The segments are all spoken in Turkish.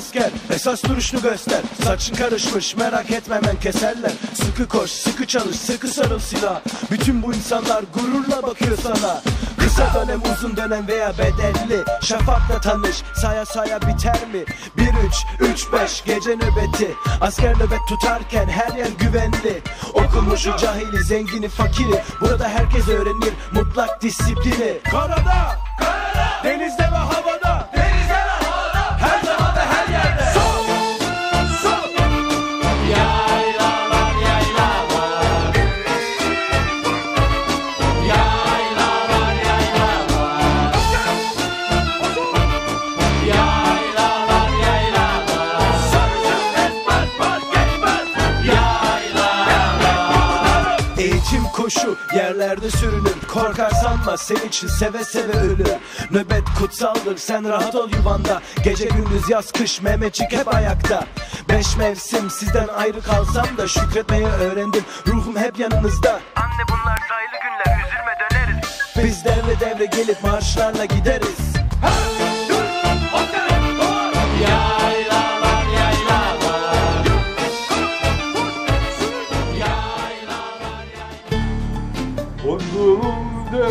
asker, esas duruşunu göster. Saçın karışmış merak etme hemen keserler. Sıkı koş, sıkı çalış, sıkı sarıl silah. Bütün bu insanlar gururla bakıyor sana. Kısa dönem, uzun dönem veya bedelli. Şafakla tanış, saya saya biter mi? 1-3-3-5 gece nöbeti. Asker nöbet tutarken her yer güvenli. Okumuşu, cahili, zengini, fakiri. Burada herkes öğrenir mutlak disiplini. Karada, denizde ve havada, her zaman ve her yerde. Sol, sol. Yaylalar, yaylalar. Yaylalar, yaylalar. Yaylalar, yaylalar. Sarıcım etmez, fark etmez. Yaylalar. Eğitim koşu, yerlerde sürünür. Korkar sanma, senin için seve seve ölür. Nöbet kutsaldır, sen rahat ol yuvanda. Gece gündüz yaz kış Mehmetçik hep ayakta. 5 mevsim sizden ayrı kalsam da şükretmeyi öğrendim, ruhum hep yanınızda. Anne bunlar sayılı günler, üzülme döneriz. Biz devre devre gelip marşlarla gideriz. Yaylalar, yaylalar. Ordunun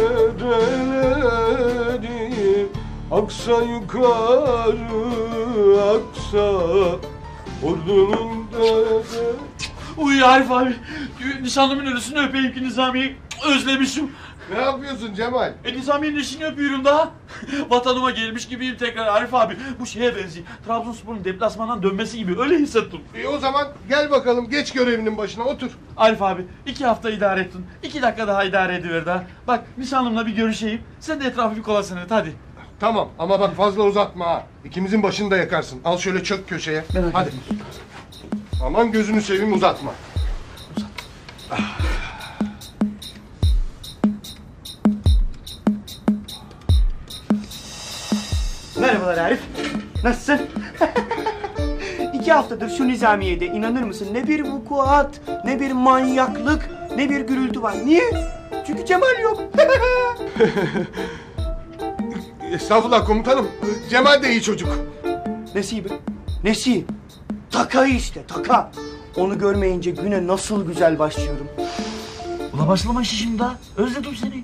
dereleri aksa yukarı aksa. Ordunun dereleri. Uy Arif abi, nişanlımın ölüsünü öpeyim ki Nizami'yi özlemişim. Ne yapıyorsun Cemal? Nizami'nin eşini öpüyorum daha. Vatanıma gelmiş gibiyim tekrar Arif abi. Bu şeye benziyor. Trabzonspor'un deplasmandan dönmesi gibi, öyle hissettim. O zaman gel bakalım, geç görevinin başına otur. Arif abi 2 hafta idare ettin. 2 dakika daha idare ediver daha. Bak nişanlımla bir görüşeyim. Sen de etrafı bir kolasın et hadi. Tamam ama bak fazla uzatma ha. İkimizin başını da yakarsın. Al şöyle çök köşeye. Hadi. Aman gözünü seveyim uzatma. Merhabalar Arif. Nasılsın? 2 haftadır şu Nizamiye'de inanır mısın ne bir vukuat, ne bir manyaklık, ne bir gürültü var. Niye? Çünkü Cemal yok. Estağfurullah komutanım. Cemal de iyi çocuk. Nesi be? Nesi? Taka işte, taka. Onu görmeyince güne nasıl güzel başlıyorum. Ula başlama işi şimdi daha. Özledim seni.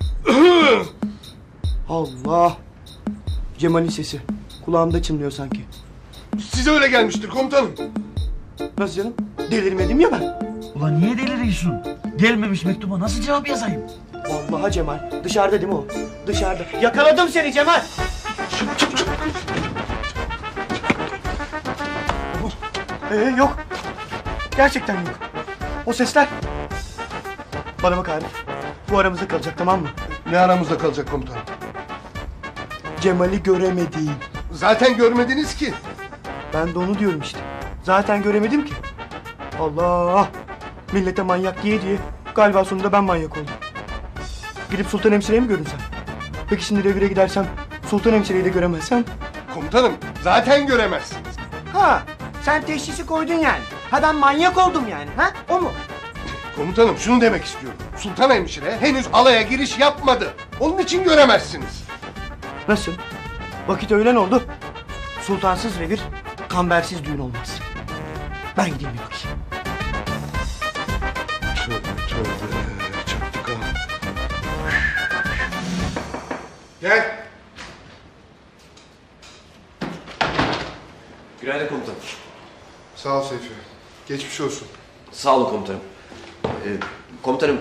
Allah. Cemal'in sesi. Kulağımda çınlıyor sanki. Size öyle gelmiştir komutanım. Nasıl canım? Delirmedim ya ben. Ula niye deliriyorsun? Gelmemiş mektuba nasıl cevap yazayım? Vallahi Cemal. Dışarıda değil mi o? Dışarıda. Yakaladım seni Cemal. Çık. Yok. Gerçekten yok. O sesler. Bana bak Arif. Bu aramızda kalacak, tamam mı? Ne aramızda kalacak komutanım? Cemal'i göremediğim. Zaten görmediniz ki. Ben de onu diyorum işte. Zaten göremedim ki. Allah! Millete manyak diye galiba sonunda ben manyak oldum. Gidip Sultan Hemşire'ye mi görünsem? Peki şimdi revire gidersem Sultan Hemşire'yi de göremezsem? Komutanım zaten göremezsiniz. Ha! Sen teşhisi koydun yani. Ha ben manyak oldum yani. Ha? O mu? Komutanım şunu demek istiyorum. Sultan Hemşire henüz alaya giriş yapmadı. Onun için göremezsiniz. Nasıl? Vakit öğlen oldu. Sultansız revir, kambersiz düğün olmaz. Ben gideyim bir bakayım. Tövbe çaktık ha. Gel. Günaydın komutanım. Sağ ol Seyfi. Geçmiş olsun. Sağ olun komutanım. Komutanım,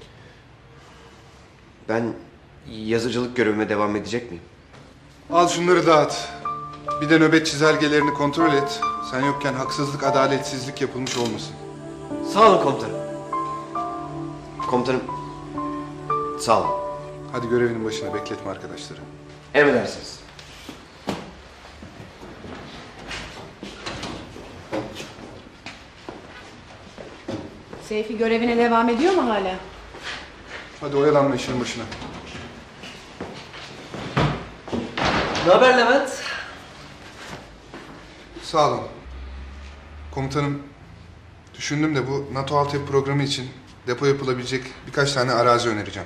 ben yazıcılık görevime devam edecek miyim? Al şunları dağıt. Bir de nöbet çizelgelerini kontrol et. Sen yokken haksızlık, adaletsizlik yapılmış olmasın. Sağ olun komutanım. Komutanım, sağ olun. Hadi görevinin başına, bekletme arkadaşları. Emredersiniz. Seyfi görevine devam ediyor mu hala? Hadi oyalanma işin başına. Ne haber Levent? Sağ olun. Komutanım, düşündüm de bu NATO altyapı programı için depo yapılabilecek birkaç tane arazi önereceğim.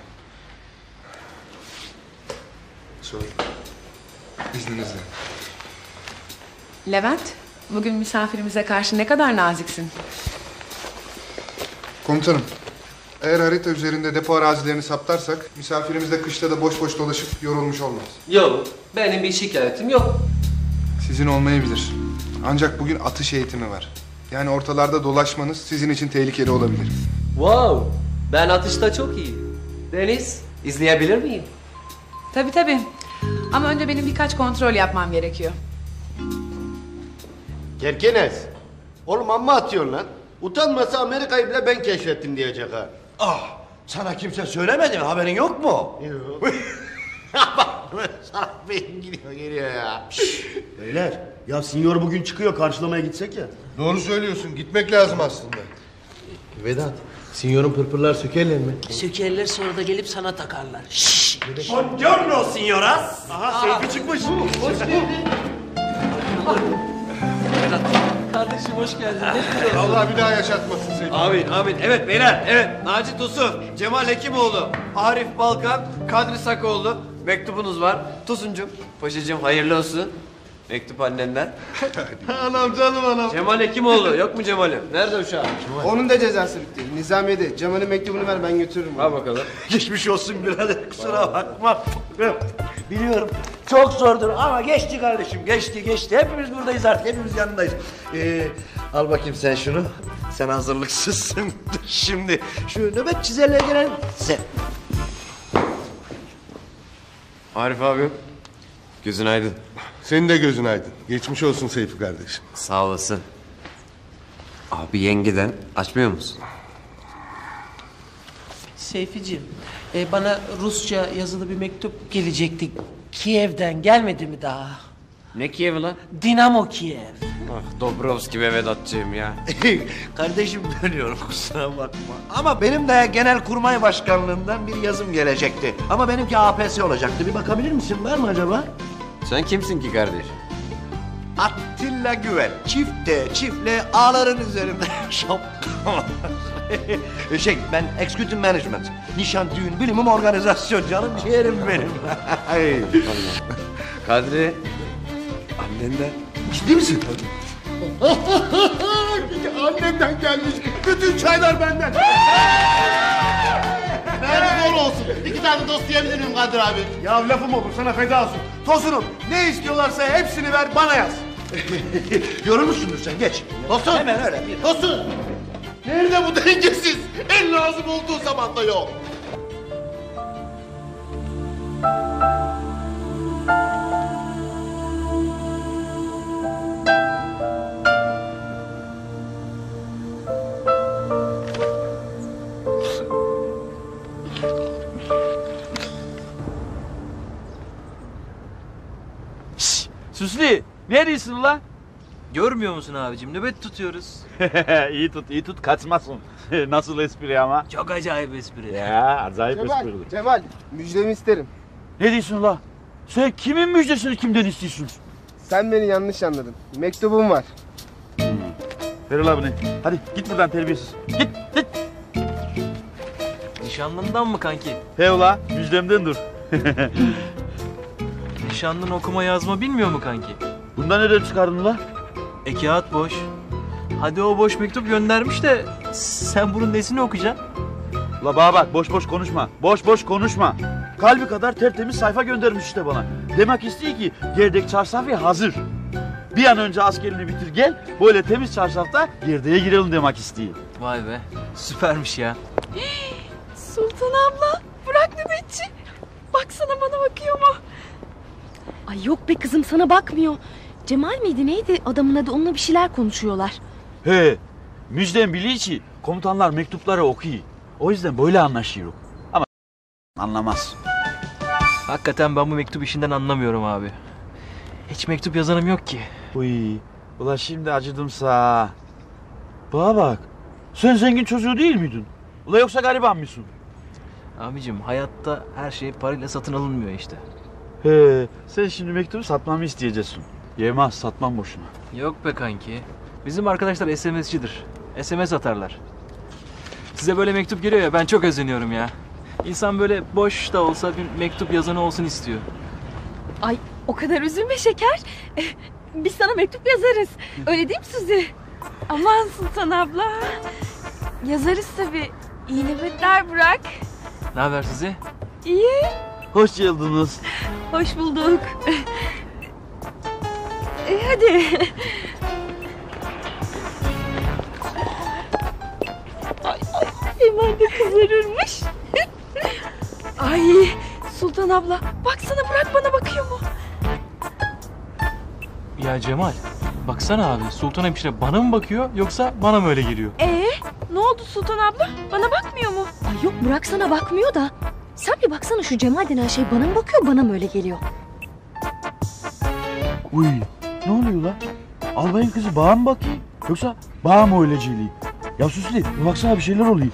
Söyle. İzninizle. Levent, Bugün misafirimize karşı ne kadar naziksin. Komutanım, eğer harita üzerinde depo arazilerini saptarsak misafirimiz de kışta da boş boş dolaşıp yorulmuş olmaz. Yok, benim bir şikayetim yok. Sizin olmayabilir. Ancak bugün atış eğitimi var. Yani ortalarda dolaşmanız sizin için tehlikeli olabilir. Wow, ben atışta çok iyi. Deniz, izleyebilir miyim? Tabii. Ama önce benim birkaç kontrol yapmam gerekiyor. Kerkenes. Oğlum amma atıyorsun lan. Utanmasa Amerika'yı bile ben keşfettim diyecek ha. Ah, sana kimse söylemedi mi? Haberin yok mu? Yok. Sana beyin geliyor ya. Beyler, ya sinyor bugün çıkıyor, karşılamaya gitsek ya. Doğru söylüyorsun. Gitmek lazım aslında. Vedat, sinyorun pırpırlar sökerler mi? Sökerler sonra da gelip sana takarlar. Şşş. Buongiorno signoras. Aha, Seyfi çıkmış. Hoş geldin. Kardeşim hoş geldin. Allah bir daha yaşatmasın seni. Amin. Evet beyler, evet. Naci Tosun, Cemal Hekimoğlu, Arif Balkan, Kadri Sakoğlu. Mektubunuz var. Tosuncuğum, paşacığım hayırlı olsun. Mektup annenden. Anam canım anam. Cemal Hekimoğlu, yok mu Cemal'im? Nerede uşağım? Onun da cezası bitti. Nizamiye'de. Cemal'in mektubunu ver, ben götürürüm. Al bakalım. Geçmiş olsun birader, kusura bakma. Biliyorum, çok zordur ama geçti kardeşim, geçti. Hepimiz buradayız artık, hepimiz yanındayız. Al bakayım sen şunu. Sen hazırlıksızsın. Şimdi şu nöbet çizerliğe gelen sen. Arif abi, gözün aydın. Senin de gözün aydın. Geçmiş olsun Seyfi kardeşim. Sağ olasın. Abi yengeden açmıyor musun? Seyficiğim, bana Rusça yazılı bir mektup gelecekti. Kiev'den gelmedi mi daha? Ne Kiev'i lan? Dinamo Kiev. Ah Dobrovski ve Vedatçığım ya. Kardeşim dönüyorum, kusura bakma. Ama benim de Genelkurmay Başkanlığından bir yazım gelecekti. Ama benimki APS olacaktı. Bir bakabilir misin? Var mı acaba? Sen kimsin ki kardeş? Attila Güven. Çiftle ağların üzerinde şapka. Ben Executive Management. Nişan, düğün, bilimim, organizasyon. Canım ciğerim benim. Kadri, annenden. Ciddi misin? Annemden gelmiş. Bütün çaylar benden. Nerede dolu olsun. 2 tane dost diyebilir miyim Kadir abi? Ya lafım olur, sana feda olsun. Tosunum, ne istiyorlarsa hepsini ver, bana yaz. Yorulmuşsundur sen, geç. Tosun. Hemen öyle. Tosun. Nerede bu dengesiz? En lazım olduğu zaman da yok. Süslü, neredesin ulan? Görmüyor musun abicim? Nöbet tutuyoruz. iyi tut kaçmasın. Nasıl espri ama? Çok acayip espri. Ya acayip espri. Cemal, müjdemi isterim. Ne diyorsun ulan? Sen kimin müjdesini kimden istiyorsun? Sen beni yanlış anladın. Mektubum var. Ver ulan bunu. Hadi git buradan terbiyesiz. Git. Nişanlından mı kanki? He ula müjdemden dur. Nişanlın okuma yazma bilmiyor mu kanki? Bundan nereden çıkardın ulan? Kağıt boş. Hadi o boş mektup göndermiş de sen bunun nesini okuyacaksın? La bana bak boş konuşma. Boş konuşma. Kalbi kadar tertemiz sayfa göndermiş işte bana. Demek istiyor ki gerdek çarşafı hazır. Bir an önce askerini bitir gel. Böyle temiz çarşafta gerdeğe girelim demek istiyor. Vay be süpermiş ya. Sultan abla, bırak nöbetçi. Baksana bana bakıyor mu? Ay yok be kızım, sana bakmıyor. Cemal miydi neydi adamın adı, onunla bir şeyler konuşuyorlar. He, müjdem biliyor ki komutanlar mektupları okuyor. O yüzden böyle anlaşıyoruz. Ama anlamaz. Hakikaten ben bu mektup işinden anlamıyorum abi. Hiç mektup yazanım yok ki. Uy, ula şimdi acıdımsa. Bana bak, sen zengin çocuğu değil miydin? Ula yoksa gariban mısın? Abicim hayatta her şey parayla satın alınmıyor işte. He, sen şimdi mektubu satmamı isteyeceksin. Yemez, satmam boşuna. Yok be kanki. Bizim arkadaşlar SMS'cidir. SMS atarlar. Size böyle mektup geliyor ya, ben çok özeniyorum ya. İnsan böyle boş da olsa bir mektup yazanı olsun istiyor. Ay o kadar üzülme şeker. biz sana mektup yazarız. Öyle değil mi Suzi? Aman Sultan abla. Yazarız tabii. İyi nöbetler Burak. Ne haber Suzi? İyi. Hoş geldiniz. Hoş bulduk. Hadi. Ay, hemen de kızarırmış. Ay Sultan abla. Baksana Burak bana bakıyor mu? Ya Cemal, baksana abi, Sultan hemşire bana mı bakıyor yoksa bana mı öyle geliyor? Ne oldu Sultan abla? Bana bakmıyor mu? Ay yok, Burak sana bakmıyor da. Sen bir baksana, şu Cemal denen şey bana mı bakıyor, bana mı öyle geliyor? Uy, ne oluyor lan? Albayın kızı bağa mı bakıyor yoksa bağa mı öyle geliyor? Ya Süslü, bir baksana bir şeyler oluyor.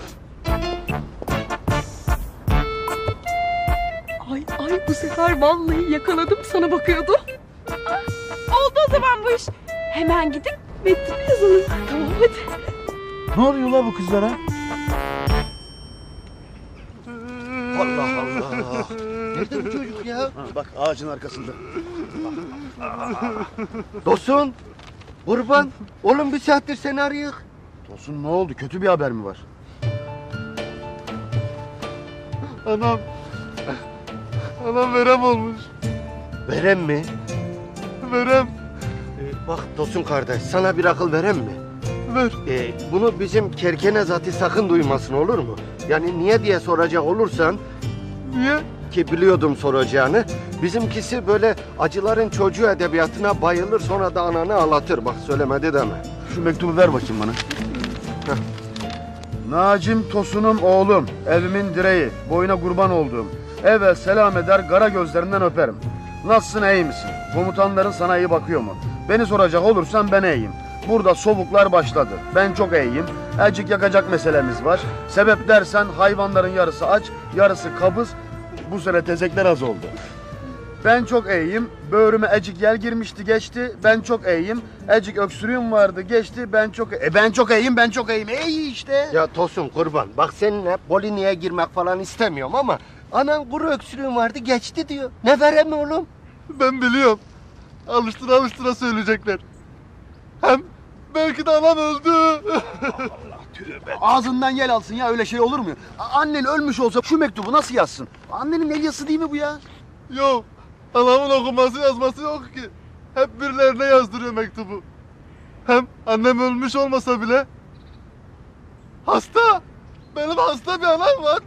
Ay bu sefer vallahi yakaladım, sana bakıyordu. Oldu o zaman bu iş. Hemen gidip mektup yazalım. Tamam hadi. Ne oluyor lan bu kızlara? Allah Allah. Nerede bu çocuk ya? Bak ağacın arkasında. Tosun. Kurban. Oğlum bir saattir seni arayık. Tosun ne oldu? Kötü bir haber mi var? Anam verem olmuş. Verem mi? Verem. Bak Tosun kardeş, sana bir akıl verem mi? Ver. Bunu bizim kerkene zatı sakın duymasın, olur mu? Yani niye diye soracak olursan... Niye? Ki biliyordum soracağını. Bizimkisi böyle acıların çocuğu edebiyatına bayılır, sonra da ananı ağlatır. Bak söylemedi deme. Şu mektubu ver bakayım bana. Nacim Tosun'um oğlum, evimin direği, boyuna kurban olduğum. Evet selam eder, kara gözlerinden öperim. Nasılsın, iyi misin? Komutanların sana iyi bakıyor mu? Beni soracak olursan ben iyiyim. Burada soğuklar başladı. Ben çok iyiyim. Elcik yakacak meselemiz var. Sebep dersen hayvanların yarısı aç, yarısı kabız. Bu sene tezekler az oldu. Ben çok iyiyim. Böğrüme ecik yel girmişti, geçti. Ben çok iyiyim. Ecik öksürüğüm vardı, geçti. Ben çok iyiyim. İyi işte. Ya Tosun kurban, bak seninle Bolini'ye girmek falan istemiyorum ama... Anan kuru öksürüğün vardı, geçti diyor. Ne verem oğlum? Ben biliyorum. Alıştıra söyleyecekler. Hem belki de anam öldü. Ağzından yel alsın ya, öyle şey olur mu? Annen ölmüş olsa şu mektubu nasıl yazsın? Annenin el yazısı değil mi bu ya? Yok. Anamın okuması yazması yok ki. Hep birilerine yazdırıyor mektubu. Hem annem ölmüş olmasa bile hasta. Benim hasta bir anam var.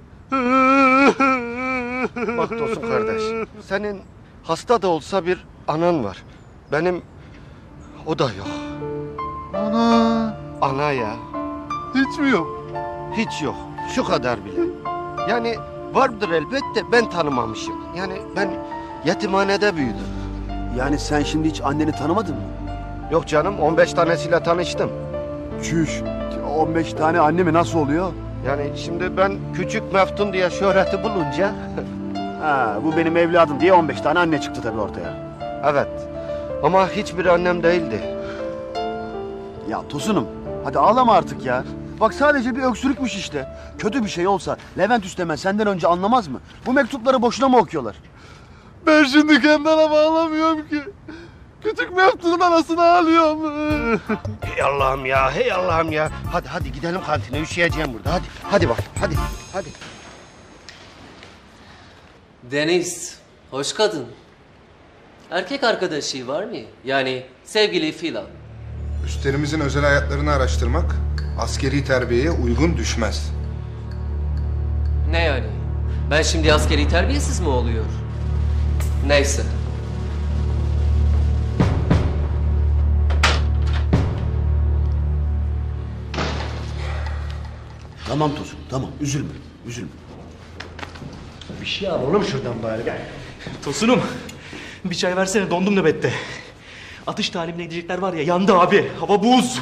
Bak Tosun kardeş, senin hasta da olsa bir anan var. Benim o da yok. Ana. Ana ya. Hiç mi yok? Hiç yok. Şu kadar bile. Yani vardır elbette, ben tanımamışım. Yani ben yetimhanede büyüdüm. Yani sen şimdi hiç anneni tanımadın mı? Yok canım, 15 tanesiyle tanıştım. Çüş. 15 tane anne mi, nasıl oluyor? Yani şimdi ben küçük Meftun diye şöhreti bulunca... Ha, bu benim evladım diye 15 tane anne çıktı tabii ortaya. Evet. Ama hiçbir annem değildi. Ya Tosun'um, hadi ağlama artık ya. Bak sadece bir öksürükmüş işte. Kötü bir şey olsa Levent Üstemen senden önce anlamaz mı? Bu mektupları boşuna mı okuyorlar? Ben şimdi kendi anama ağlamıyorum ki. Küçük Meftun'un anasını ağlıyorum. Hey Allah'ım ya, hey Allah'ım ya. Hadi gidelim kantine, üşüyeceğim burada. Hadi bak, hadi. Deniz, hoş kadın. Erkek arkadaşı var mı? Yani sevgili filan. Üstlerimizin özel hayatlarını araştırmak askeri terbiyeye uygun düşmez. Ne yani? Ben şimdi askeri terbiyesiz mi oluyor? Neyse. Tamam Tosun, tamam. Üzülme. Bir şey al oğlum şuradan bari. Tosunum, bir çay versene, dondum nöbette. Atış talimine gidecekler var ya, yandı abi. Hava buz.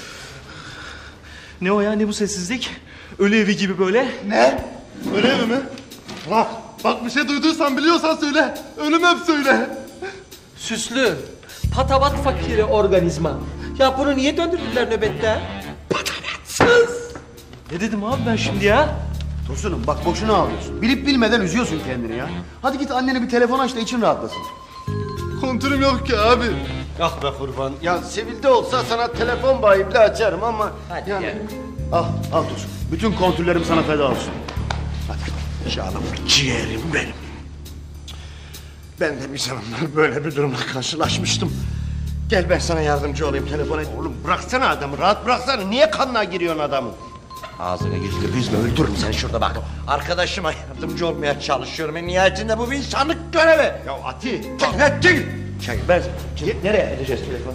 Ne o ya, ne bu sessizlik? Ölü evi gibi böyle. Ne? Öyle mi? Bak bir şey duyduysan biliyorsan söyle. Ölüm hep söyle. Süslü, patavat fakiri organizma. Ya bunu niye döndürdüler nöbette? Patavatsız. Ne dedim abi ben şimdi ya? Tosunum bak boşuna ağlıyorsun. Bilip bilmeden üzüyorsun kendini ya. Hadi git annene bir telefon aç da için rahatlasın. Kontürüm yok ki abi. Yok be kurban. Ya sivilde olsa sana telefon bayi bile açarım ama... Hadi yani... gel. Al Tosun. Bütün kontürlerim sana feda olsun. Canım ciğerim benim. Ben de bir zamanlar böyle bir durumla karşılaşmıştım. Gel ben sana yardımcı olayım, telefon et. Oğlum bıraksana adamı, rahat bıraksana. Niye kanına giriyorsun adamın? Ağzına gizli büzme, öldürürüm seni şurada bak. Arkadaşıma yardımcı olmaya çalışıyorum. Nihayetinde bu bir insanlık görevi. Ya Ati! Çek! Ben... Nereye edeceğiz telefonu?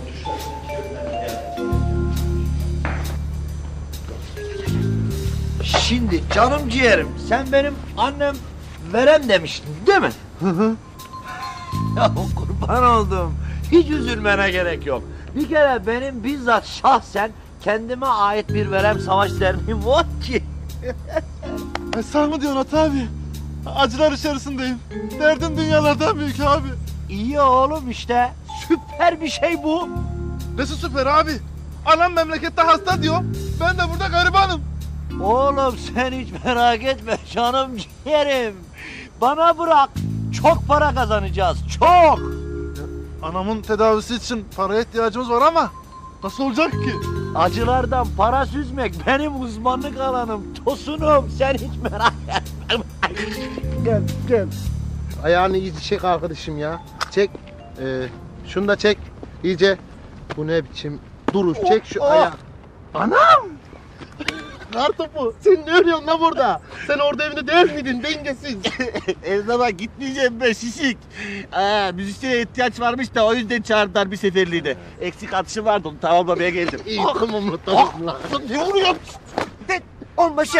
Şimdi canım ciğerim, sen benim annem verem demiştin değil mi? Ya kurban oldum. Hiç üzülmene gerek yok. Bir kere benim bizzat şahsen kendime ait bir verem savaş derdim var ki. Sen mi diyorsun Ata abi? Acılar içerisindeyim. Derdim dünyalardan büyük abi. İyi oğlum işte. Süper bir şey bu. Nesi süper abi? Anam memlekette hasta diyor. Ben de burada garibanım. Oğlum sen hiç merak etme canım ciğerim. Bana bırak. Çok para kazanacağız. Çok. Anamın tedavisi için paraya ihtiyacımız var ama nasıl olacak ki? Acılardan para süzmek benim uzmanlık alanım. Tosunum sen hiç merak etme. Gel. Ayağını iyice çek arkadaşım ya. Çek. Şunu da çek. İyice. Bu ne biçim duruş? Çek şu ayağı. Anam! Kartopu sen ne örüyorsun lan burada? Sen orada evinde değil miydin dengesiz? Evde bak gitmeyeceğim ben şişik. Müzisyene ihtiyaç varmış da o yüzden çağırdılar bir seferliğine. Eksik atışı vardı onu tamamlamaya geldim. Bakın unuttum lan. Ne oluyor? Onbaşı!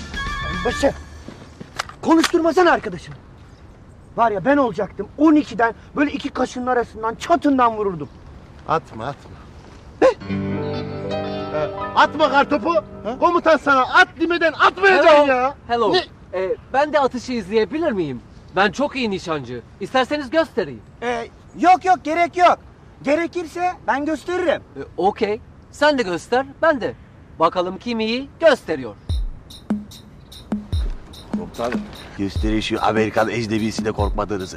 Konuşturmasana arkadaşım. Var ya ben olacaktım 12'den böyle iki kaşının arasından çatından vururdum. Atma. Atma kartopu. Komutan sana at demeden atmayacaksın ya. Hello. Ne? Ben de atışı izleyebilir miyim? Ben çok iyi nişancı. İsterseniz göstereyim. Yok gerek yok. Gerekirse ben gösteririm. Okey. Sen de göster, ben de. Bakalım kim iyi gösteriyor. Komutanım gösterin şu Amerikan ecnebisiyle korkmadığınızı.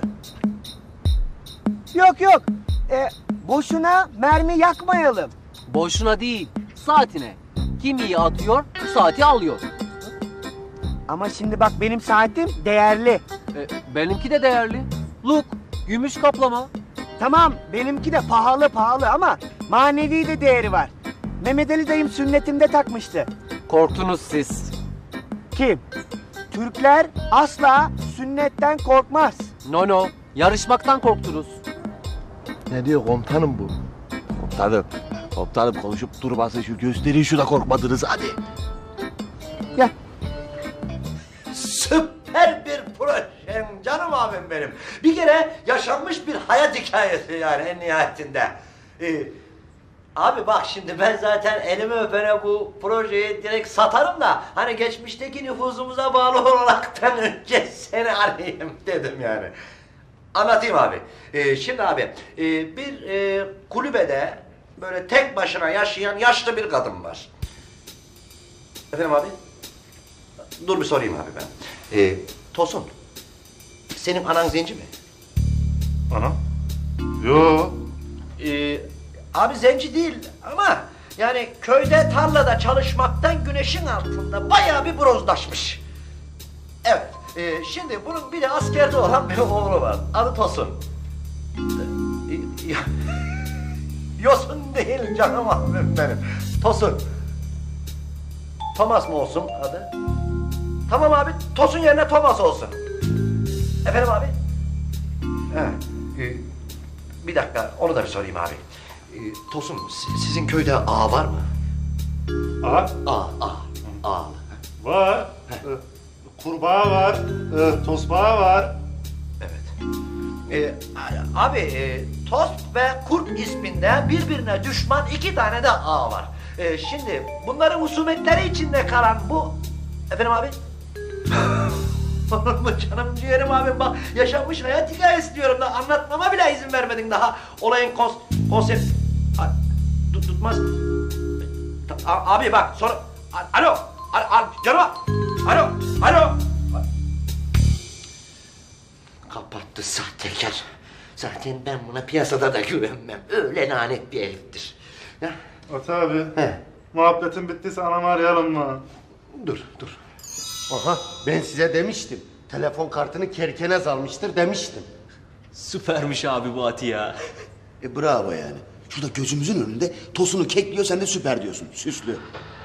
Yok. Boşuna mermi yakmayalım. Boşuna değil, saatine. Kim iyi atıyor, saati alıyor. Ama şimdi bak benim saatim değerli. Benimki de değerli. Look, gümüş kaplama. Tamam benimki de pahalı ama manevi de değeri var. Mehmet Ali dayım sünnetimde takmıştı. Korktunuz siz. Kim? Türkler asla sünnetten korkmaz. No, yarışmaktan korktunuz. Ne diyor komutanım bu? Komutanım konuşup durmasın şu gösterin şuna korkmadınız hadi. Gel. Süper bir projem canım abim benim. Bir kere yaşanmış bir hayat hikayesi yani en nihayetinde. Abi bak şimdi ben zaten elimi öpene bu projeyi direkt satarım da hani geçmişteki nüfuzumuza bağlı olaraktan önce seni arayayım dedim yani. Anlatayım abi. Şimdi abi bir kulübede böyle tek başına yaşayan yaşlı bir kadın var. Efendim abi? Dur bir sorayım abi ben. Tosun, senin anan zenci mi? Ana? Yo. Abi zenci değil ama yani köyde tarlada çalışmaktan güneşin altında bayağı bir bronzlaşmış. Evet, şimdi bunun bir de askerde olan bir oğlu var. Adı Tosun. Yosun değil canım abim benim. Tosun. Thomas mı olsun adı? Tamam abi, Tosun yerine Thomas olsun. Efendim abi? Bir dakika, onu da bir sorayım abi. Tosun, sizin köyde ağa var mı? Ağa. Var. Kurbağa var. Tosbağa var. Evet. Abi, Tost ve Kurt isminde birbirine düşman 2 tane de ağa var. Şimdi bunların husumetleri içinde kalan bu... Efendim abi? Olur mu canım ciğerim abim bak yaşanmış hayat hikayesi diyorum da anlatmama bile izin vermedin daha. Olayın konsept... Tutmaz. Abi bak sonra... Alo! Canım! Alo! Kapattı sahtekar. Zaten ben buna piyasada da güvenmem. Öyle lanet bir heriftir. Ya. Ata abi. Muhabbetin bittiyse anamı arayalım mı? Dur. Aha ben size demiştim. Telefon kartını kerkenez almıştır demiştim. Süpermiş abi bu Ati ya. Bravo yani. Şurada gözümüzün önünde tosunu kekliyor, sen de süper diyorsun. Süslü.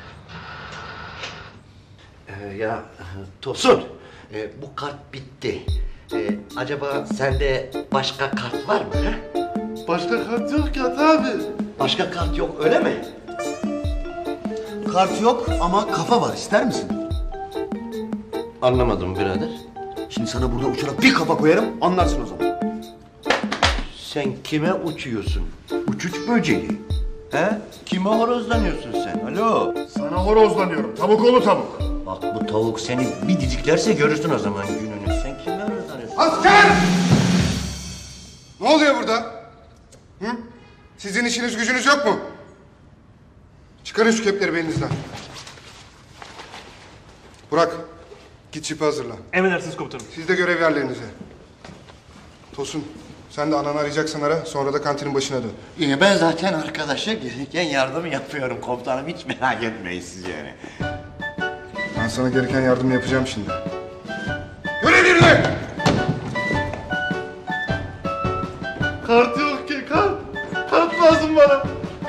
Ya Tosun, bu kart bitti. Acaba sende başka kart var mı? He? Başka kart yok ki Ata abi. Başka kart yok öyle mi? Kart yok ama kafa var, ister misin? Anlamadım birader. Şimdi sana burada uçarak bir kafa koyarım, anlarsın o zaman. Sen kime uçuyorsun? Uçuş böceği. He? Kime horozlanıyorsun sen? Alo? Sana horozlanıyorum, tavuk oğlu tavuk. Bak bu tavuk seni bir didiklerse görürsün o zaman gününü. Sen kime horozlanıyorsun? Asker! Ne oluyor burada? Hı? Sizin işiniz gücünüz yok mu? Çıkarın şu kepleri belinizden. Burak, git çipi hazırla. Emredersiniz komutanım. Siz de görev yerlerinize. Tosun, sen de ananı arayacaksan ara, sonra da kantinin başına dön. Ben zaten arkadaşa gereken yardımı yapıyorum komutanım. Hiç merak etmeyin siz yani. Ben sana gereken yardımı yapacağım şimdi. Görev yerine! Kart yok ki, kart. Kart lazım bana.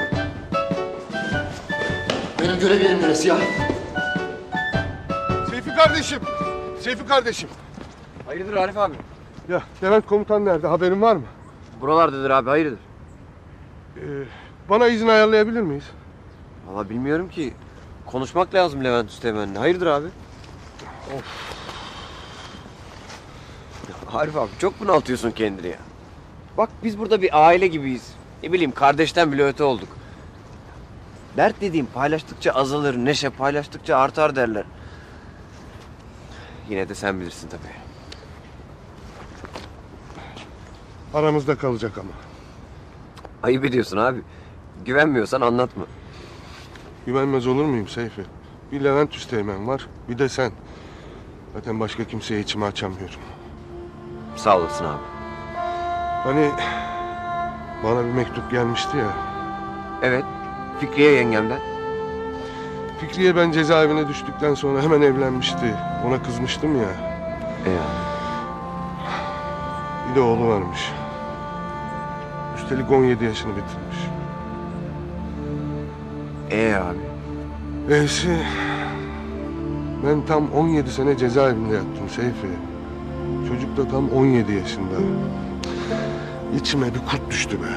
Benim görev yerim neresi ya? Seyfi kardeşim. Hayırdır Arif abi? Ya Levent komutan nerede? Haberin var mı? Buralardadır abi, hayırdır? Bana izin ayarlayabilir miyiz? Valla bilmiyorum ki. Konuşmak lazım Levent Üsteğmen'le. Hayırdır abi? Arif abi çok bunaltıyorsun kendini ya. Bak biz burada bir aile gibiyiz. Ne bileyim kardeşten bile öte olduk. Dert dediğim paylaştıkça azalır, neşe paylaştıkça artar derler. Yine de sen bilirsin tabii. Aramızda kalacak ama. Ayıp ediyorsun abi. Güvenmiyorsan anlatma. Güvenmez olur muyum Seyfi? Bir Levent Üsteğmen var, bir de sen. Zaten başka kimseye içimi açamıyorum. Sağ olasın abi. Hani bana bir mektup gelmişti ya. Evet, Fikriye yengemden. Fikriye ben cezaevine düştükten sonra hemen evlenmişti. Ona kızmıştım ya. Bir de oğlu varmış. Üstelik 17 yaşını bitirmiş. Abi? E'si... Ben tam 17 sene cezaevinde yattım Seyfi. Çocuk da tam 17 yaşında. İçime bir kurt düştü be.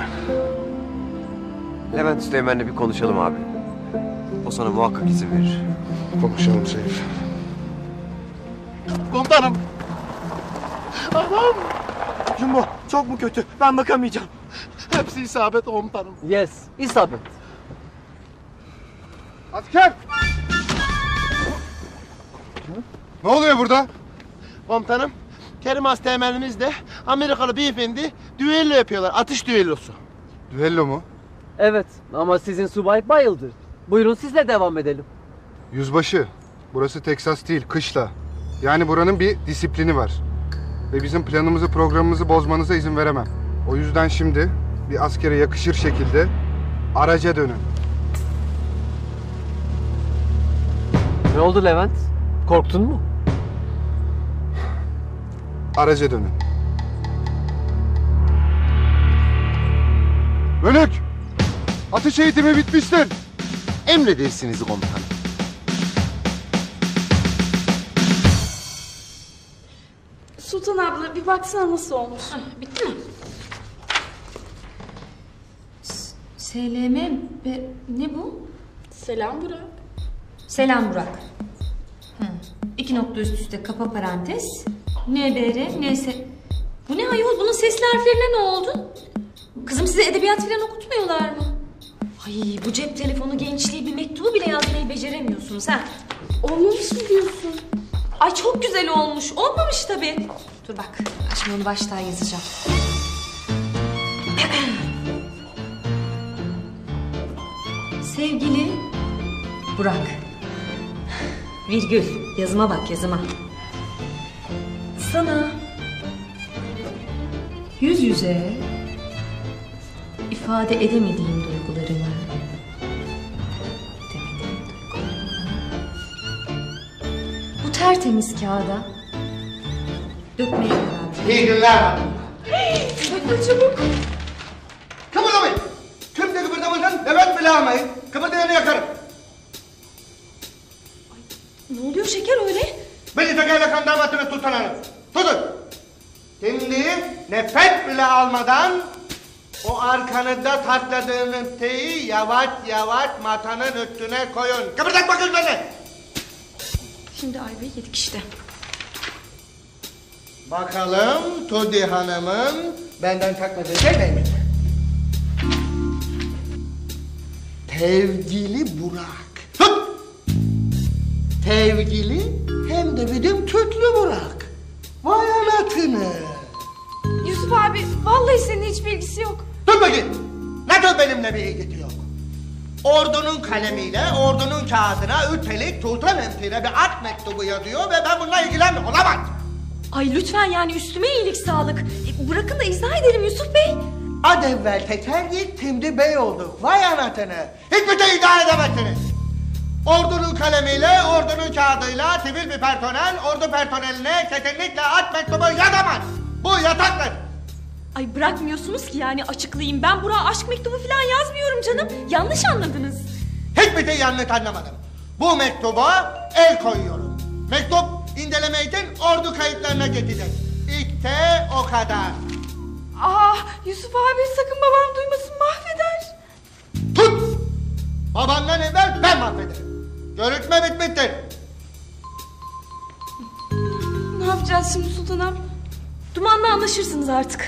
Levent Üsteğmen'le bir konuşalım abi. O sana muhakkak izin verir. Konuşalım Seyfi. Komutanım. Adam. Jumbo çok mu kötü? Ben bakamayacağım. Hepsi isabet komutanım. Yes, isabet. Asker! Ne oluyor burada? Komutanım, Kerim Asteğmen'imizle Amerikalı beyefendi düello yapıyorlar. Atış düellosu. Düello mu? Evet ama sizin subay bayıldı. Buyurun sizle devam edelim. Yüzbaşı, burası Teksas değil, kışla. Yani buranın bir disiplini var. Ve bizim planımızı, programımızı bozmanıza izin veremem. O yüzden şimdi bir askere yakışır şekilde araca dönün. Ne oldu Levent? Korktun mu? Araca dönün. Bölük! Atış eğitimi bitmiştir. Emredersiniz komutanım. Sultan abla bir baksana nasıl olmuş. Bitti mi? SLM ne bu? Selam Burak. Selam Burak. İki nokta üst üste kapa parantez. NBR, NS... Bu ne ayol? Bunun sesli harflerine ne oldu? Kızım size edebiyat falan okutmuyorlar mı? Ay bu cep telefonu gençliği bir mektubu bile yazmayı beceremiyorsunuz ha. Olmamış mı diyorsun? Ay çok güzel olmuş. Olmamış tabii. Dur bak. Şimdi onu baştan yazacağım. Sevgili Burak. Virgül. Yazıma bak yazıma. Sana yüz yüze ifade edemediğim duygularımı bu tertemiz kağıda dökmeye karar verdim. İyi günler. Dökme çabuk. Kıpırdamayın. Kimse kıpırdamasın, Levent bile almayın. Kıpırdayanı yakarım. Ne oluyor şeker öyle? Beni tekerle kan damatını tutun hanım. Tutun. Şimdi nefes bile almadan o arkanızda sakladığınız şeyi yavaş yavaş masanın üstüne koyun. Kıpırdatma gözlerini. Şimdi ayvayı yedik işte. Bakalım Tudi Hanım'ın benden sakladığı şey neymiş? Sevgili Burak. Tut! Sevgili hem de bizim Türklü Burak. Vay anasını. Yusuf abi vallahi senin hiç bilgisi yok. Dur bakayım. Nasıl benimle bir ilgisi yok? Ordunun kalemiyle ordunun kağıdına üstelik Sultan Emtir'e bir at mektubu yazıyor ve ben bununla ilgilenmiyorum. Olamaz. Ay lütfen yani üstüme iyilik sağlık. Bırakın da izah edelim Yusuf Bey. Az evvel tekerlik şimdi bey olduk. Vay anasını. Hiçbir şey iddia edemezsiniz. Ordunun kalemiyle, ordunun kağıdıyla sivil bir personel, ordu personeline kesinlikle at mektubu yazamaz. Bu yasaktır. Ay bırakmıyorsunuz ki yani açıklayayım. Ben Burak'a aşk mektubu falan yazmıyorum canım. Yanlış anladınız. Hiçbir şey yanlış anlamadım. Bu mektuba el koyuyorum. Mektup inceleme için ordu kayıtlarına geçecek. İşte o kadar. Yusuf abi sakın babam duymasın mahveder. Tut! Babamdan evvel ben mahvederim. Görüşme bitmiştir. Ne yapacağız şimdi Sultan abla? Dumanla anlaşırsınız artık.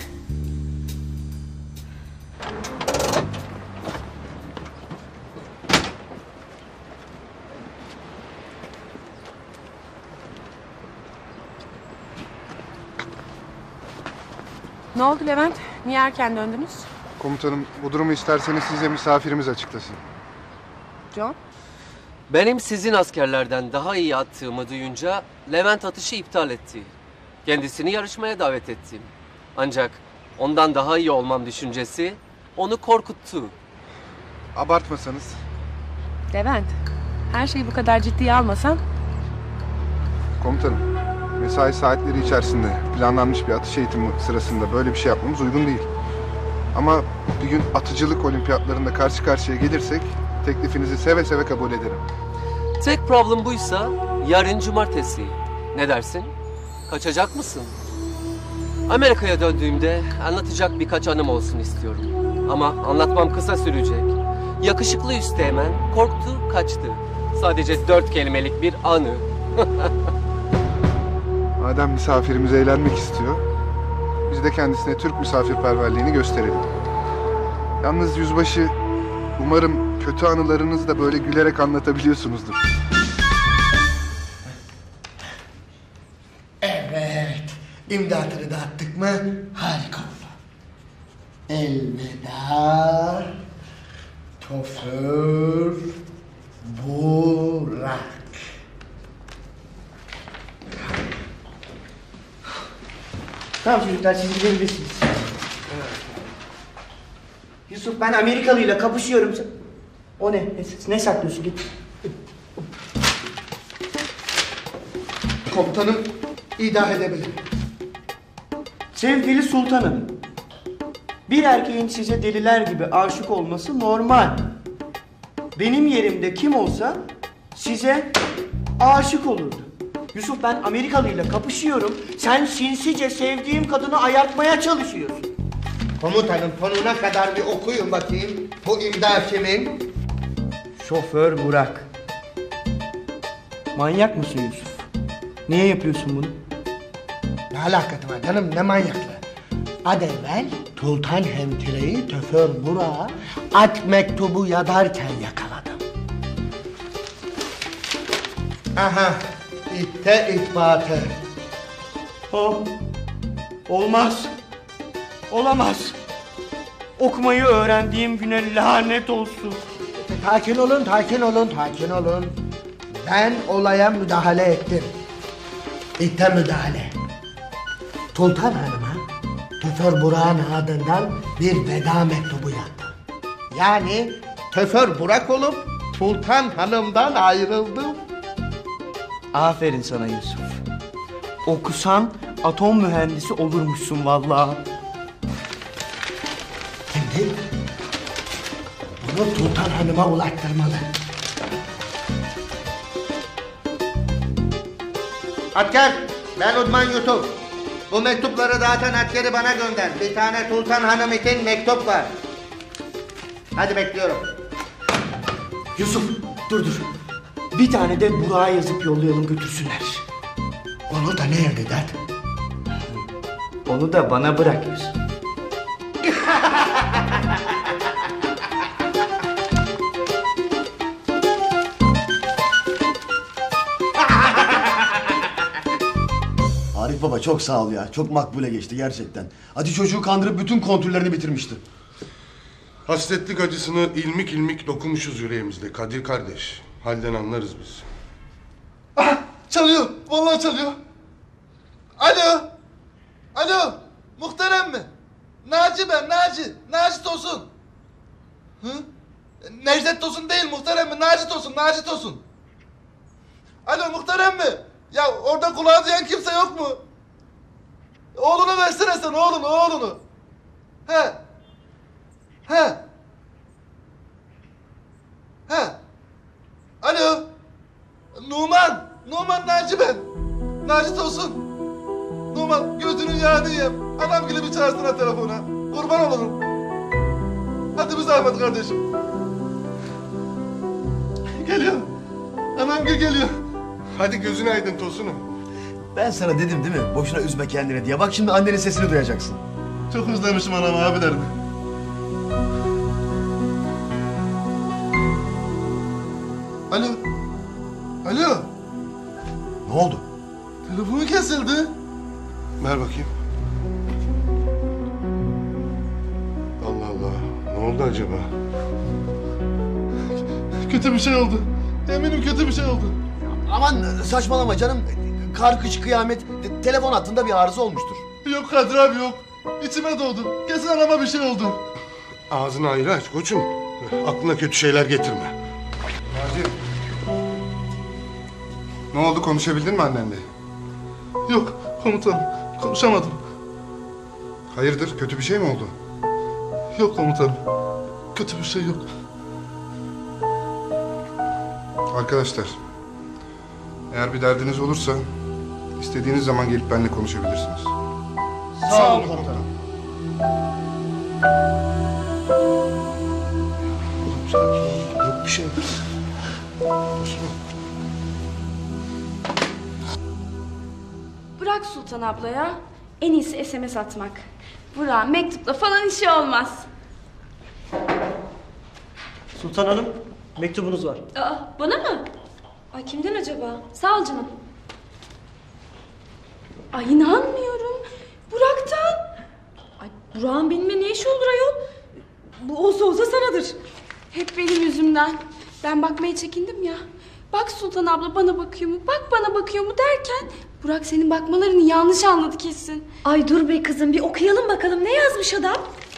Ne oldu Levent? Niye erken döndünüz? Komutanım bu durumu isterseniz size misafirimiz açıklasın. John? Benim sizin askerlerden daha iyi attığımı duyunca Levent atışı iptal etti. Kendisini yarışmaya davet ettim. Ancak ondan daha iyi olmam düşüncesi onu korkuttu. Abartmasanız. Levent, her şeyi bu kadar ciddiye almasan. Komutanım, mesai saatleri içerisinde planlanmış bir atış eğitimi sırasında böyle bir şey yapmamız uygun değil. Ama bir gün atıcılık olimpiyatlarında karşı karşıya gelirsek teklifinizi seve seve kabul ederim. Tek problem buysa yarın cumartesi. Ne dersin? Kaçacak mısın? Amerika'ya döndüğümde anlatacak birkaç anım olsun istiyorum. Ama anlatmam kısa sürecek. Yakışıklı üsteğmen korktu, kaçtı. Sadece 4 kelimelik bir anı. Madem misafirimiz eğlenmek istiyor, biz de kendisine Türk misafirperverliğini gösterelim. Yalnız yüzbaşı, umarım kötü anılarınızı da böyle gülerek anlatabiliyorsunuzdur. Evet. İmdatını da attık mı harika oldu. Elveda Toför Burak. Tamam çocuklar siz gidebilirsiniz. Yusuf ben Amerikalıyla kapışıyorum. O ne? Ne saklıyorsun? Git. Komutanım idah edebilir. Sevgili sultanım. Bir erkeğin size deliler gibi aşık olması normal. Benim yerimde kim olsa size aşık olurdu. Yusuf ben Amerikalıyla kapışıyorum. Sen sinsice sevdiğim kadını ayartmaya çalışıyorsun. Komutanım sonuna kadar bir okuyun bakayım. Bu imza kimin? Şoför Burak. Manyak mısın Yusuf? Niye yapıyorsun bunu? Ne alakası var canım, ne manyaklığı? Az evvel Sultan Hemtire'yi Toför Burak'a at mektubu yazarken yakaladım. Aha, işte ispatı. Olmaz. Olamaz. Okumayı öğrendiğim güne lanet olsun. Sakin olun, sakin olun, sakin olun. Ben olaya müdahale ettim. İşte müdahale. Sultan Hanım'a Şoför Burak'ın adından bir veda mektubu yazdı. Yani şoför Burak olup Sultan Hanım'dan ayrıldım. Aferin sana Yusuf. Okusan atom mühendisi olurmuşsun vallahi. Şimdi bunu Sultan Hanım'a ulaştırmalı. Asker, ben Uzman Yusuf. Bu mektupları zaten askeri bana gönder. Bir tane Sultan Hanım için mektup var. Hadi bekliyorum. Yusuf dur. Bir tane de Burak'a yazıp yollayalım götürsünler. Onu da nerede dert? Onu da bana bırak Yusuf. Arif baba çok sağ ol ya. Çok makbule geçti gerçekten. Hadi çocuğu kandırıp bütün kontürlerini bitirmişti. Hasretlik acısını ilmik ilmik dokunmuşuz yüreğimizde Kadir kardeş. Halden anlarız biz. Ah, çalıyor. Vallahi çalıyor. Alo. Alo. Muhterem mi? Naci ben, Naci. Naci Tosun. Hı? Necdet Tosun değil muhterem mi? Naci Tosun, Naci Tosun. Alo muhterem mi? Ya orada kulağı duyan kimse yok mu? Oğlunu versene sen, oğlunu. He. Alo. Numan Naci ben. Naci Tosun. Numan gözünün yağını yiyeyim. Anam gibi bir çağırsana telefona. Kurban olurum. Hadi bir zahmet kardeşim. Geliyor. Anam geliyor. Hadi gözün aydın Tosun'um. Ben sana dedim değil mi? Boşuna üzme kendini diye. Bak şimdi annenin sesini duyacaksın. Çok özlemişim anam abilerimi. Alo. Ne oldu? Telefonu kesildi. Ver bakayım. Allah Allah. Ne oldu acaba? Kötü bir şey oldu. Eminim kötü bir şey oldu. Aman saçmalama canım. Kar, kış, kıyamet. Telefon hattında bir arıza olmuştur. Yok Kadir abi yok. İçime doğdu. Kesin anama bir şey oldu. Ağzını ayrı aç koçum. Aklına kötü şeyler getirme. Naci. Ne oldu, konuşabildin mi annenle? Yok komutanım. Konuşamadım. Hayırdır, kötü bir şey mi oldu? Yok komutanım. Kötü bir şey yok. Arkadaşlar, eğer bir derdiniz olursa istediğiniz zaman gelip benimle konuşabilirsiniz. Sağ olun komutanım. Yok bir şey. Bırak Sultan ablaya. En iyisi SMS atmak. Burak'ın mektupla falan işi olmaz. Sultan Hanım, mektubunuz var. Aa, bana mı? Ay kimden acaba? Sağ ol canım. Ay inanmıyorum. Burak'tan. Ay Burak'ın benimle ne işi olur ayol? Bu olsa sanadır. Hep benim yüzümden. Ben bakmaya çekindim ya. Bak Sultan abla bana bakıyor mu? Bak bana bakıyor mu derken Burak senin bakmalarını yanlış anladı kesin. Ay dur be kızım, bir okuyalım bakalım ne yazmış adam.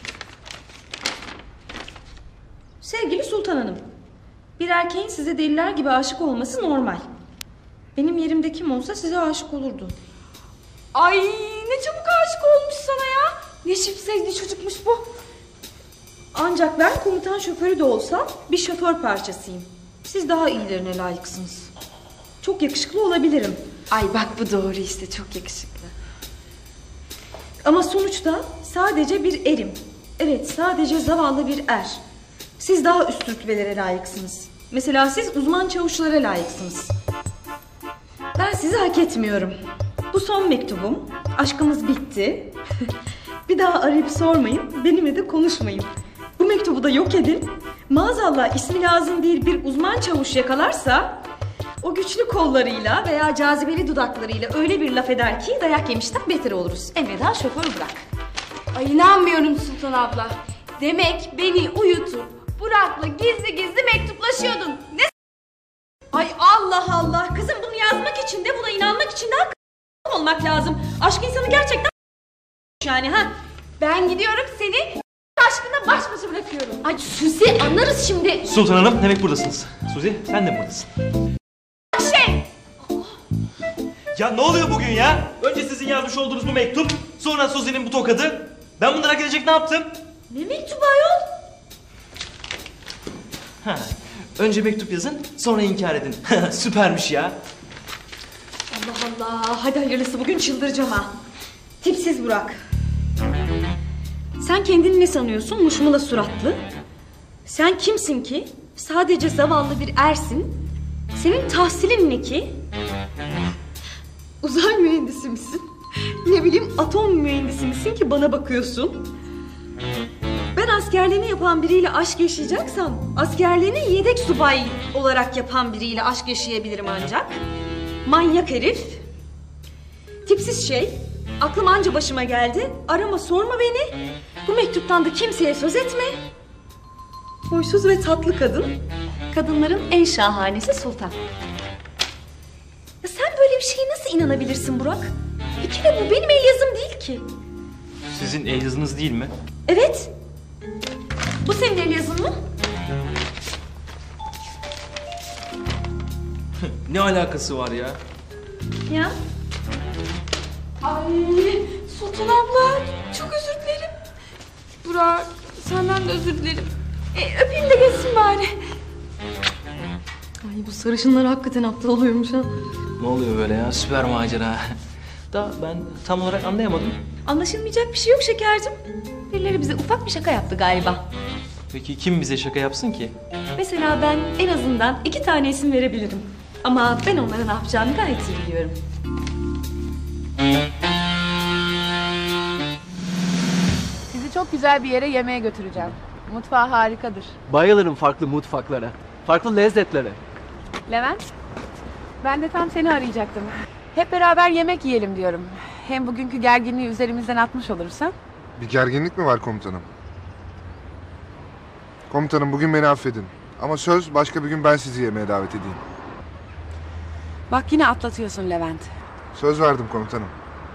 Sevgili Sultan Hanım, bir erkeğin size deliler gibi aşık olması normal. Benim yerimde kim olsa size aşık olurdu. Ay ne çabuk aşık olmuş sana ya. Ne çift sevdiği çocukmuş bu. Ancak ben komutan şoförü de olsam bir şoför parçasıyım. Siz daha iyilerine layıksınız. Çok yakışıklı olabilirim. Ay bak bu doğru işte, çok yakışıklı. Ama sonuçta sadece bir erim. Evet, sadece zavallı bir er. Siz daha üst rütbelere layıksınız. Mesela siz uzman çavuşlara layıksınız. Ben sizi hak etmiyorum. Bu son mektubum. Aşkımız bitti. Bir daha arayıp sormayın. Benimle de konuşmayın. Bu mektubu da yok edin. Maazallah ismi lazım değil bir uzman çavuş yakalarsa... ...o güçlü kollarıyla veya cazibeli dudaklarıyla öyle bir laf eder ki... ...dayak yemişten beter oluruz. Emreder şoför Burak. Ay inanmıyorum Sultan abla. Demek beni uyutup Burak'la gizli gizli mektuplaşıyordun. Ne Ay Allah Allah. Kızım bunu yazmak için de buna inanmak için de olmak lazım. Aşk insanı gerçekten yani ha. Ben gidiyorum, seni aşkına baş başa bırakıyorum. Ay Suzi, anlarız şimdi. Sultan Hanım demek buradasınız. Suzi sen de mi buradasın? Ya ne oluyor bugün ya? Önce sizin yazmış olduğunuz bu mektup, sonra Suzi'nin bu tokadı. Ben bunları hak edecek ne yaptım? Ne mektubu ayol? Ha, önce mektup yazın, sonra inkar edin. Süpermiş ya. Allah Allah, hadi hayırlısı, bugün çıldıracağım ha. Tipsiz Burak. Sen kendini ne sanıyorsun, muşmula suratlı? Sen kimsin ki? Sadece zavallı bir ersin. Senin tahsilin ne ki? Uzay mühendisi misin? Ne bileyim, atom mühendisi misin ki bana bakıyorsun? Ben askerliğini yapan biriyle aşk yaşayacaksam askerliğini yedek subay olarak yapan biriyle aşk yaşayabilirim ancak. Manyak herif. Tipsiz şey. Aklım anca başıma geldi. Arama sorma beni. Bu mektuptan da kimseye söz etme. Huysuz ve tatlı kadın. Kadınların en şahanesi Sultan. Ya sen böyle bir şeye nasıl inanabilirsin Burak? Bir kere bu benim el yazım değil ki. Sizin el yazınız değil mi? Evet. Bu senin el yazın mı? Ne alakası var ya? Ya. Ay Sultan abla, çok özür dilerim. Burak, senden de özür dilerim. Öpeyim de geçsin bari. Ay bu sarışınlar hakikaten aptal oluyormuş ha. Ne oluyor böyle ya? Süper macera. Da ben tam olarak anlayamadım. Anlaşılmayacak bir şey yok şekercim. Birileri bize ufak bir şaka yaptı galiba. Peki kim bize şaka yapsın ki? Mesela ben en azından 2 tane isim verebilirim. Ama ben onlara ne yapacağını gayet iyi biliyorum. Sizi çok güzel bir yere yemeğe götüreceğim. Mutfağı harikadır. Bayılırım farklı mutfaklara, farklı lezzetlere. Levent, ben de tam seni arayacaktım. Hep beraber yemek yiyelim diyorum. Hem bugünkü gerginliği üzerimizden atmış olursan. Bir gerginlik mi var komutanım? Komutanım bugün beni affedin. Ama söz başka bir gün ben sizi yemeğe davet edeyim. Bak yine atlatıyorsun Levent. Söz verdim komutanım.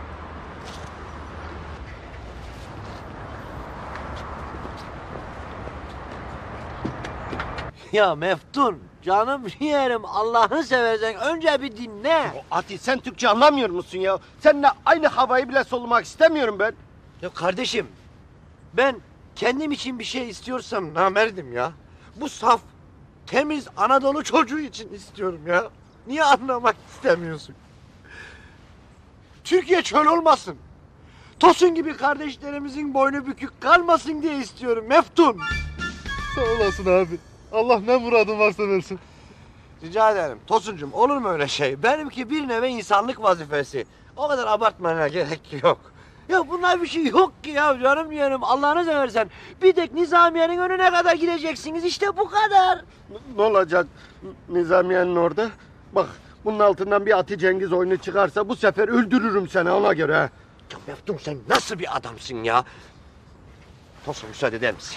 Ya Meftun, canım yerim, Allah'ını seversen önce bir dinle. Ati sen Türkçe anlamıyor musun ya? Seninle aynı havayı bile solumak istemiyorum ben. Ya kardeşim, ben kendim için bir şey istiyorsam namerdim ya. Bu saf, temiz Anadolu çocuğu için istiyorum ya. Niye anlamak istemiyorsun? Türkiye çöl olmasın. Tosun gibi kardeşlerimizin boynu bükük kalmasın diye istiyorum Meftun. Sağ olasın abi. Allah ne muradın varsa versin. Rica ederim. Tosuncum, olur mu öyle şey? Benimki bir nevi insanlık vazifesi. O kadar abartmana gerek yok. Ya bunlar bir şey yok ki ya canım yerim. Allah'ını seversen bir tek Nizamiye'nin önüne kadar gideceksiniz. İşte bu kadar. Ne olacak Nizamiye'nin orada? Bak bunun altından bir Ati Cengiz oyunu çıkarsa bu sefer öldürürüm seni ona göre. Ya Meftun sen nasıl bir adamsın ya? Tosun müsaade eder misin?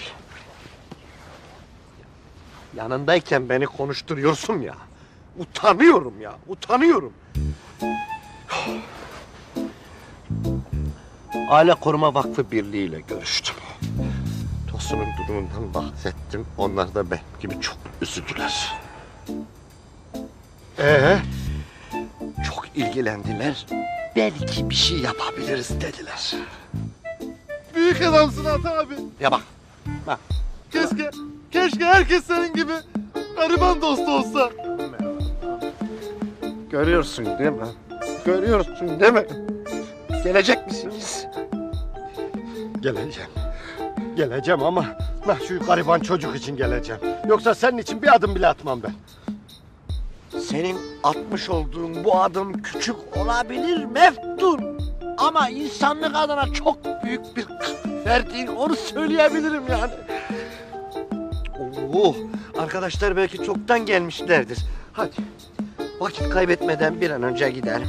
Yanındayken beni konuşturuyorsun ya. Utanıyorum ya, utanıyorum. Aile Koruma Vakfı Birliği ile görüştüm. Tosun'un durumundan bahsettim. Onlar da benim gibi çok üzüldüler. Çok ilgilendiler. Belki bir şey yapabiliriz dediler. Büyük adamsın Ata abi. Ya bak, bak. Keşke herkes senin gibi gariban dostu olsa. Görüyorsun değil mi? Görüyorsun değil mi? Gelecek misiniz? Geleceğim. Geleceğim ama şu gariban çocuk için geleceğim. Yoksa senin için bir adım bile atmam ben. Senin atmış olduğun bu adım küçük olabilir Meftun. Ama insanlık adına çok büyük bir verdiğin, onu söyleyebilirim yani. Oo, arkadaşlar belki çoktan gelmişlerdir. Hadi vakit kaybetmeden bir an önce gidelim.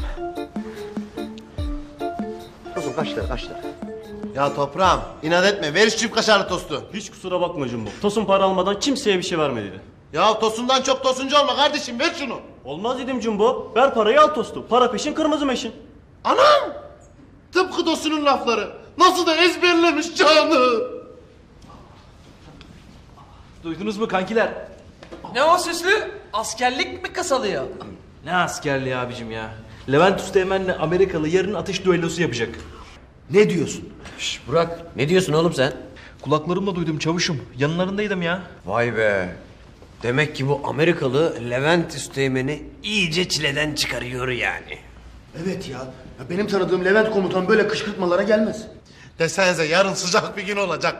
Kuzum kaçlar. Ya toprağım inat etme ver şu çift kaşarlı tostu. Hiç kusura bakma Cumbo. Tosun para almadan kimseye bir şey vermedi. Ya tosundan çok tosuncu olma kardeşim ver şunu. Olmaz dedim Cumbo. Ver parayı al tostu. Para peşin kırmızı meşin. Anam! Tıpkı Tosun'un lafları. Nasıl da ezberlemiş canı. Duydunuz mu kankiler? Ne o Süslü? Askerlik mi kasalıyor? Ne askerliği abicim ya? Levent Üsteğmen'le Amerikalı yarın atış düellosu yapacak. Ne diyorsun? Şş Burak, ne diyorsun oğlum sen? Kulaklarımla duydum çavuşum. Yanlarındaydım ya. Vay be. Demek ki bu Amerikalı Levent Üsteğmen'i iyice çileden çıkarıyor yani. Evet ya. Benim tanıdığım Levent komutan böyle kışkırtmalara gelmez. Desenize yarın sıcak bir gün olacak.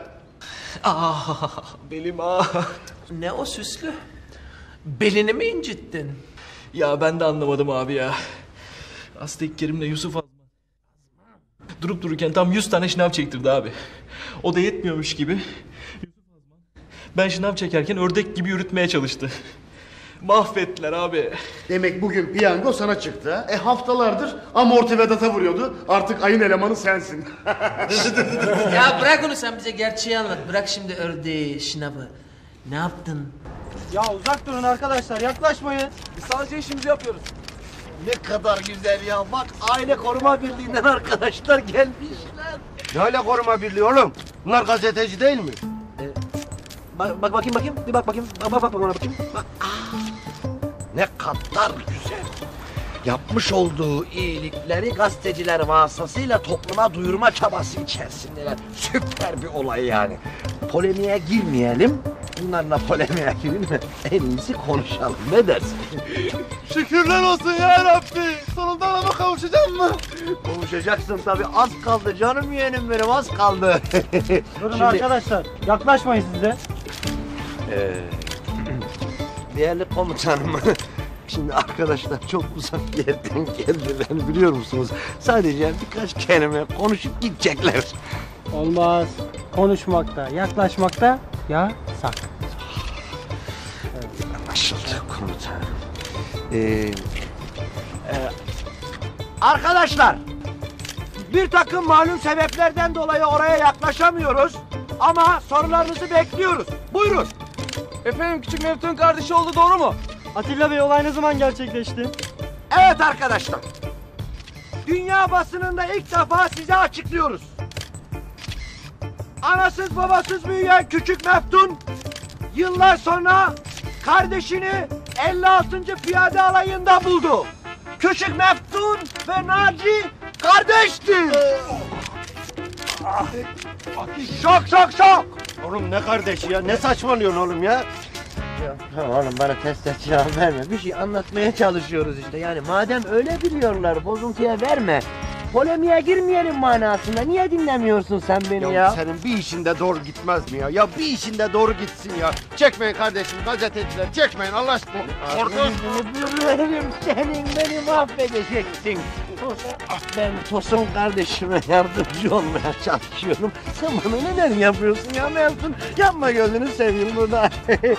Belim Ne o Süslü? Belini mi incittin? Ya ben de anlamadım abi ya. Aztek Kerim'le Yusuf Azman durup dururken tam 100 tane şınav çektirdi abi. O da yetmiyormuş gibi Yusuf Azman ben şınav çekerken ördek gibi yürütmeye çalıştı. Mahvettiler abi. Demek bugün piyango sana çıktı ha? Haftalardır amorti Vedat'a vuruyordu. Artık ayın elemanı sensin. Ya bırak onu, sen bize gerçeği anlat. Bırak şimdi ördeği, şınavı. Ne yaptın? Ya uzak durun arkadaşlar, yaklaşmayın. Biz sadece işimizi yapıyoruz. Ne kadar güzel ya. Bak Aile Koruma Birliği'nden arkadaşlar gelmişler. Ne öyle koruma birliği oğlum? Bunlar gazeteci değil mi? Bak bakayım. Bir bak bakayım. Bak ona bakayım. Bak. Ne kadar güzel. Yapmış olduğu iyilikleri gazeteciler vasıtasıyla topluma duyurma çabası içerisindeler. Süper bir olay yani. Polemiğe girmeyelim. Bunlarla polemiğe girilme. En iyisi konuşalım. Ne dersin? Şükürler olsun ya Rabbi. Sonunda anama kavuşacağım mı? Kavuşacaksın tabii. Az kaldı canım yeğenim benim, az kaldı. Durun arkadaşlar, yaklaşmayın siz de. Değerli komutanım. Şimdi arkadaşlar çok uzak yerden geldiler biliyor musunuz? Sadece birkaç kelime konuşup gidecekler. Olmaz. Konuşmakta, yaklaşmakta yasak. Anlaşıldı komutanım. Arkadaşlar, bir takım malum sebeplerden dolayı oraya yaklaşamıyoruz. Ama sorularınızı bekliyoruz. Buyurun. Efendim, Küçük Meftun kardeşi oldu, doğru mu? Atilla Bey, olay ne zaman gerçekleşti? Evet arkadaşlar. Dünya basınında ilk defa size açıklıyoruz. Anasız babasız büyüyen Küçük Meftun yıllar sonra kardeşini 56. Piyade Alayı'nda buldu. Küçük Meftun ve Naci kardeşti. Şok. Oğlum ne kardeşi ya? Ne saçmalıyorsun oğlum ya? Ya oğlum bana test cevap verme. Bir şey anlatmaya çalışıyoruz işte. Yani madem öyle biliyorlar bozuntuya verme. Polemiğe girmeyelim manasında. Niye dinlemiyorsun sen beni ya? Senin bir işinde doğru gitmez mi ya? Ya bir işinde doğru gitsin ya. Çekmeyin kardeşim gazeteciler, çekmeyin Allah aşkına. Senin beni mahvedeceksin. Ben Tosun kardeşime yardımcı olmaya çalışıyorum. Sen bana neler yapıyorsun ya Meftun? Yapma, gözünü seveyim burada.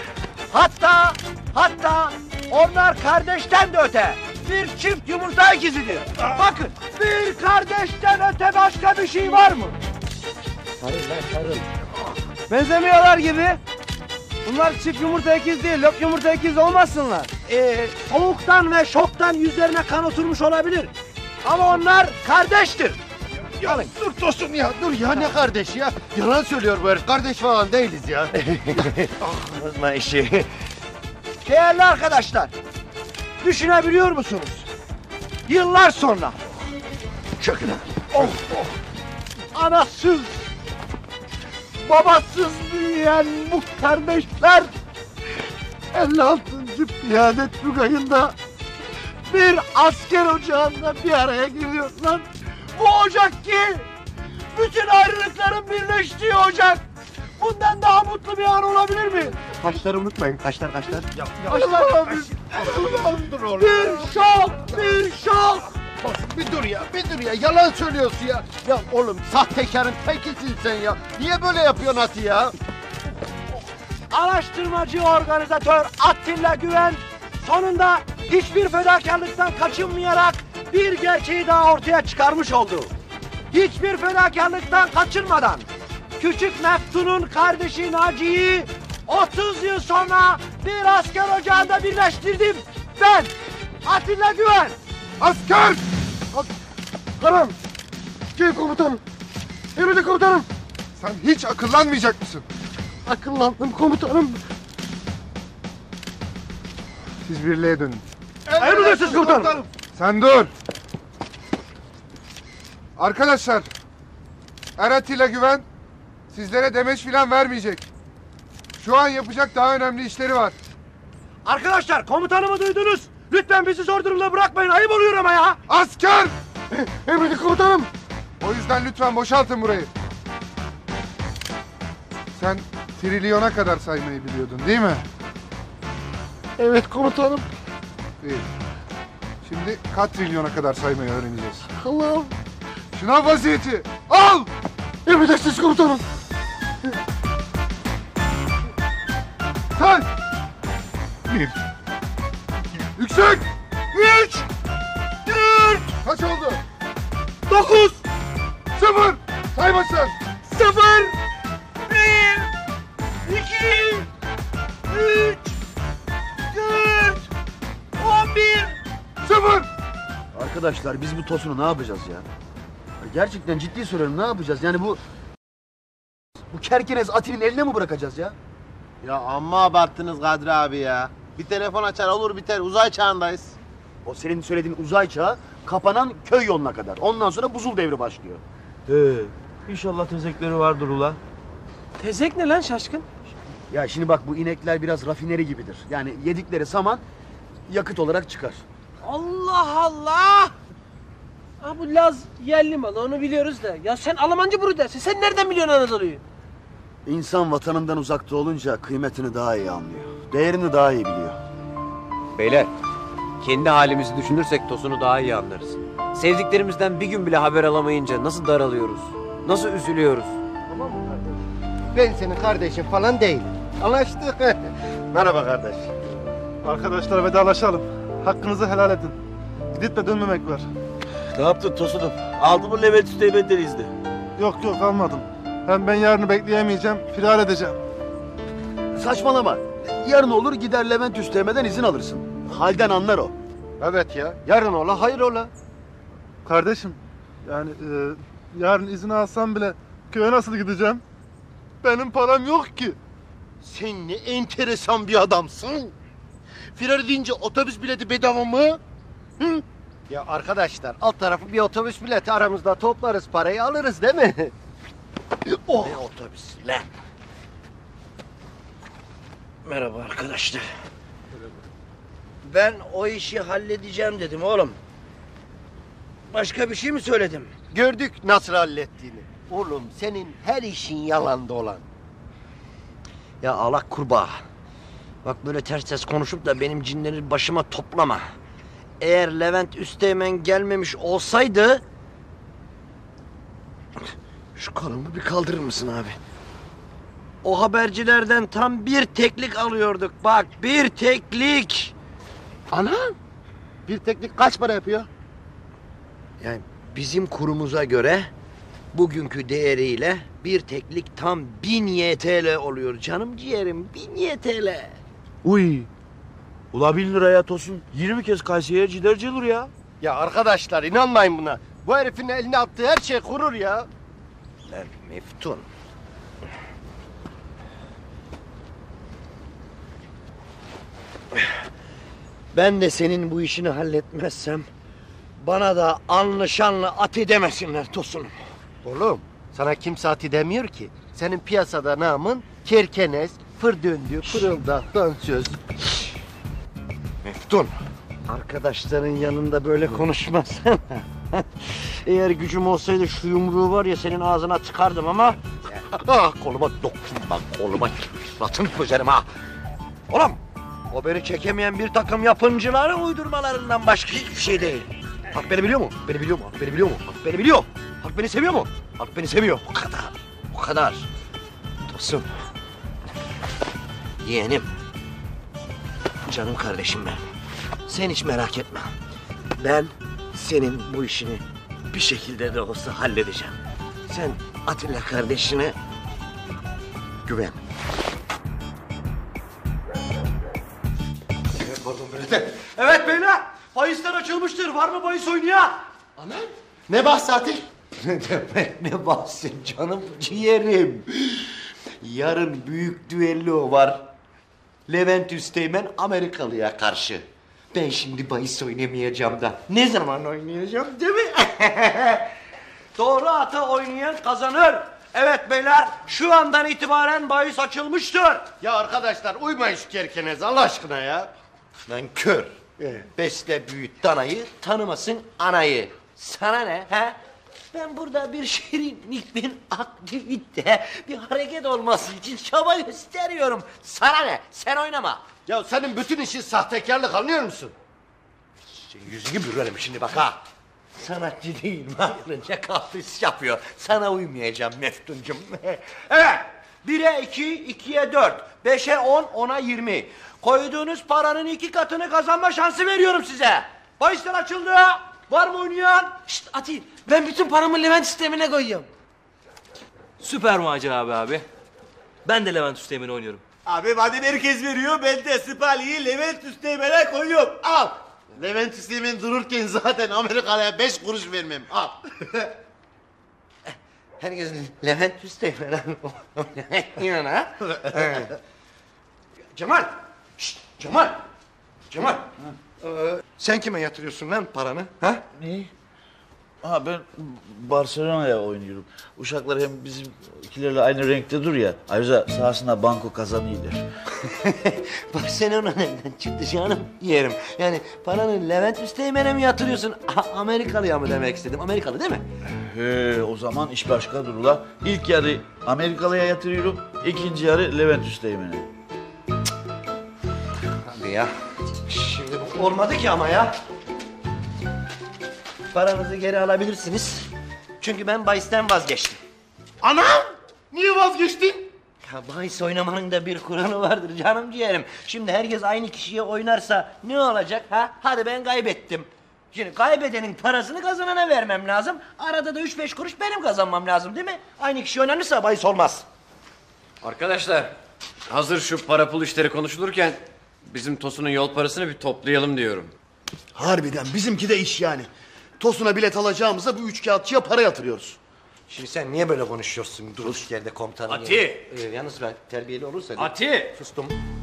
Hatta onlar kardeşten de öte. Bir çift yumurta ikizidir. Bakın, bir kardeşten öte başka bir şey var mı? Sarıl. Benzemiyorlar gibi. Bunlar çift yumurta ikiz değil, lop yumurta ikiz olmasınlar. Soğuktan ve şoktan yüzlerine kan oturmuş olabilir. Ama onlar kardeştir. Ya dur Tosun ya, dur ya, ne kardeş ya? Yalan söylüyor bu herif, kardeş falan değiliz ya. Unutma işi. Değerli arkadaşlar, düşünebiliyor musunuz? Yıllar sonra çöküne. Anasız, babasız büyüyen bu kardeşler 56. Piyadet Tugayı'nda bir asker ocağında bir araya geliyorlar. Bu ocak ki bütün ayrılıkların birleştiği ocak. Bundan daha mutlu bir an olabilir mi? Kaşları unutmayın, kaşlar. Bir şok. Bir dur ya, yalan söylüyorsun ya. Ya oğlum, sahtekarın tekisin sen ya. Niye böyle yapıyorsun Ati ya? Araştırmacı organizatör Atilla Güven sonunda hiçbir fedakarlıktan kaçınmayarak bir gerçeği daha ortaya çıkarmış oldu. Hiçbir fedakarlıktan kaçınmadan Küçük Meftun'un kardeşi Naci'yi 30 yıl sonra bir asker ocağında birleştirdim. Ben Atilla Güven. Asker! Karam! Şey komutanım. Emredin komutanım. Sen hiç akıllanmayacak mısın? Akıllandım komutanım. Siz birliğe dönün. Emredersiniz komutanım. Sen dur. Arkadaşlar, Erat ile Güven sizlere demeç filan vermeyecek. Şu an yapacak daha önemli işleri var. Arkadaşlar komutanımı duydunuz. Lütfen bizi zor durumda bırakmayın. Ayıp oluyor ama ya. Asker! Emredin komutanım. O yüzden lütfen boşaltın burayı. Sen trilyona kadar saymayı biliyordun değil mi? Evet komutanım. İyi. Şimdi katrilyona kadar saymayı öğreneceğiz. Allah'ım. Şınav vaziyeti. Al! Emredersiniz komutanım. Say! 1. Yüksek! 3! 4! Kaç oldu? 9! 0! Say baştan! 0! 1! 2! 3! 4! 11! 0! Arkadaşlar biz bu Tosun'u ne yapacağız ya? Gerçekten ciddi soruyorum, ne yapacağız? Yani bu kerkenez Atil'in eline mi bırakacağız ya? Ya amma abarttınız Kadri abi ya. Bir telefon açar olur biter, uzay çağındayız. O senin söylediğin uzay çağı kapanan köy yoluna kadar. Ondan sonra buzul devri başlıyor. İnşallah tezekleri vardır ula. Tezek ne lan şaşkın? Ya şimdi bak, bu inekler biraz rafineri gibidir. Yani yedikleri saman yakıt olarak çıkar. Allah Allah! Ha bu Laz yerli malı, onu biliyoruz da. Ya sen Almancı bunu dersin. Sen nereden biliyorsun Anadolu'yu? İnsan vatanından uzakta olunca kıymetini daha iyi anlıyor. Değerini daha iyi biliyor. Beyler, kendi halimizi düşünürsek Tosun'u daha iyi anlarız. Sevdiklerimizden bir gün bile haber alamayınca nasıl daralıyoruz, nasıl üzülüyoruz. Tamam mı kardeş? Ben senin kardeşin falan değilim. Anlaştık. Merhaba kardeş. Arkadaşlar vedalaşalım. Hakkınızı helal edin. Gidip de dönmemek var. Ne yaptın Tosun'um? Aldın mı Levent Üsteğmen'den izni? Yok almadım. Hem ben yarını bekleyemeyeceğim. Firar edeceğim. Saçmalama. Yarın olur gider Levent Üsteğmen'den izin alırsın. Halden anlar o. Evet ya. Yarın ola hayır ola. Kardeşim yani yarın izin alsam bile köye nasıl gideceğim? Benim param yok ki. Sen ne enteresan bir adamsın. Firar edince otobüs bileti bedava mı? Hı? Ya arkadaşlar alt tarafı bir otobüs bileti, aramızda toplarız parayı alırız değil mi? Oh. Ne otobüs lan? Merhaba arkadaşlar. Ben o işi halledeceğim dedim oğlum. Başka bir şey mi söyledim? Gördük nasıl hallettiğini. Oğlum senin her işin yalan dolan. Ya alak kurbağa. Bak böyle ters konuşup da benim cinleri başıma toplama. Eğer Levent Üsteğmen gelmemiş olsaydı... Şu kolumu bir kaldırır mısın abi? O habercilerden tam bir teklik alıyorduk. Bak bir teklik. Ana! Bir teklik kaç para yapıyor? Yani bizim kurumuza göre bugünkü değeriyle bir teklik tam 1000 YTL oluyor canım ciğerim. 1000 YTL. Uy. Ula 1000 liraya Tosun 20 kez Kayseri'ye ciderci olur ya. Ya arkadaşlar inanmayın buna. Bu herifin eline attığı her şey kurur ya. Lan Meftun. Ben de senin bu işini halletmezsem bana da anlı şanlı ati demesinler Tosun'um. Oğlum sana kimse ati demiyor ki. Senin piyasada namın kerkenez, fır döndü, fırıldak, dansöz. Meftun. Arkadaşların yanında böyle konuşmasana. Eğer gücüm olsaydı şu yumruğu var ya senin ağzına tıkardım ama... koluma dokunma, koluma suratın közerim ha. Oğlum, o beni çekemeyen bir takım yapımcıların uydurmalarından başka hiçbir şey değil. Halk beni biliyor mu? Beni biliyor mu? Halk beni biliyor mu? Halk beni biliyor. Halk beni seviyor mu? Halk beni seviyor. O kadar. O kadar. Tosun. Yeğenim. Canım kardeşim ben. Sen hiç merak etme. Ben senin bu işini bir şekilde de olsa halledeceğim. Sen Atilla kardeşine güven. Evet beyler. Bahisler açılmıştır. Var mı bahis oynayan? Ne bahsi Atil? Ne demek ne bahsin canım ciğerim. Yarın büyük düello var. Levent Üsteğmen Amerikalı'ya karşı. Ben şimdi bahis oynamayacağım da. Ne zaman oynayacağım değil mi? Doğru ata oynayan kazanır. Evet beyler, şu andan itibaren bahis açılmıştır. Ya arkadaşlar uymayın şu kerkenez Allah aşkına ya. Nankör. Besle büyüt danayı, tanımasın anayı. Sana ne he? Ben burada bir şirinlik, bir aktivite, bir hareket olması için çaba gösteriyorum. Sana ne? Sen oynama. Ya senin bütün işin sahtekarlık, anlıyor musun? Senin yüzünü bürürelim şimdi bak ha. Sanatçı değilim, aklınca kapris yapıyor. Sana uymayacağım Meftuncum. Evet, 1'e 2, 2'ye 4, 5'e 10, 10'a 20. Koyduğunuz paranın 2 katını kazanma şansı veriyorum size. Bahisler açıldı. Var mı oynayan? Şşt Ati, ben bütün paramı Levent sistemine koyuyorum. Süper macera abi. Ben de Levent Üsteğmen'i oynuyorum. Abi madem herkes veriyor, ben de Sipali'yi Levent Üsteğmen'e koyuyorum. Al. Levent Üsteğmen dururken zaten Amerikalı'ya 5 kuruş vermem. Al. Herkes Levent Üsteğmen'e inan ha? Cemal! Şşt, Cemal! Cemal! Sen kime yatırıyorsun lan paranı? Ha? Ne? Ha ben Barcelona'ya oynuyorum. Uşaklar hem bizimkilerle aynı renkte dur ya. Ayrıca sahasında banko kazanıyorlar. Barcelona nereden çıktı canım yerim. Yani paranı Levent Üsteğmen'e mi yatırıyorsun? Amerikalıya mı demek istedim? Amerikalı değil mi? O zaman iş başka dur ula. İlk yarı Amerikalı'ya yatırıyorum. İkinci yarı Levent Üsteğmen'e. Hadi ya. Şimdi bu olmadı ki ama ya. Paranızı geri alabilirsiniz. Çünkü ben bahisten vazgeçtim. Anam! Niye vazgeçtin? Ya bahis oynamanın da bir kuralı vardır canım ciğerim. Şimdi herkes aynı kişiye oynarsa ne olacak ha? Hadi ben kaybettim. Şimdi kaybedenin parasını kazanana vermem lazım. Arada da 3-5 kuruş benim kazanmam lazım değil mi? Aynı kişi oynanırsa bahis olmaz. Arkadaşlar, hazır şu para pul işleri konuşulurken bizim Tosun'un yol parasını bir toplayalım diyorum. Harbiden bizimki de iş yani. Tosun'a bilet alacağımıza bu üçkağıtçıya para yatırıyoruz. Şimdi sen niye böyle konuşuyorsun durduk yerde komutanın? Ati! Yalnız ben terbiyeli olursa... Ati! Sustum.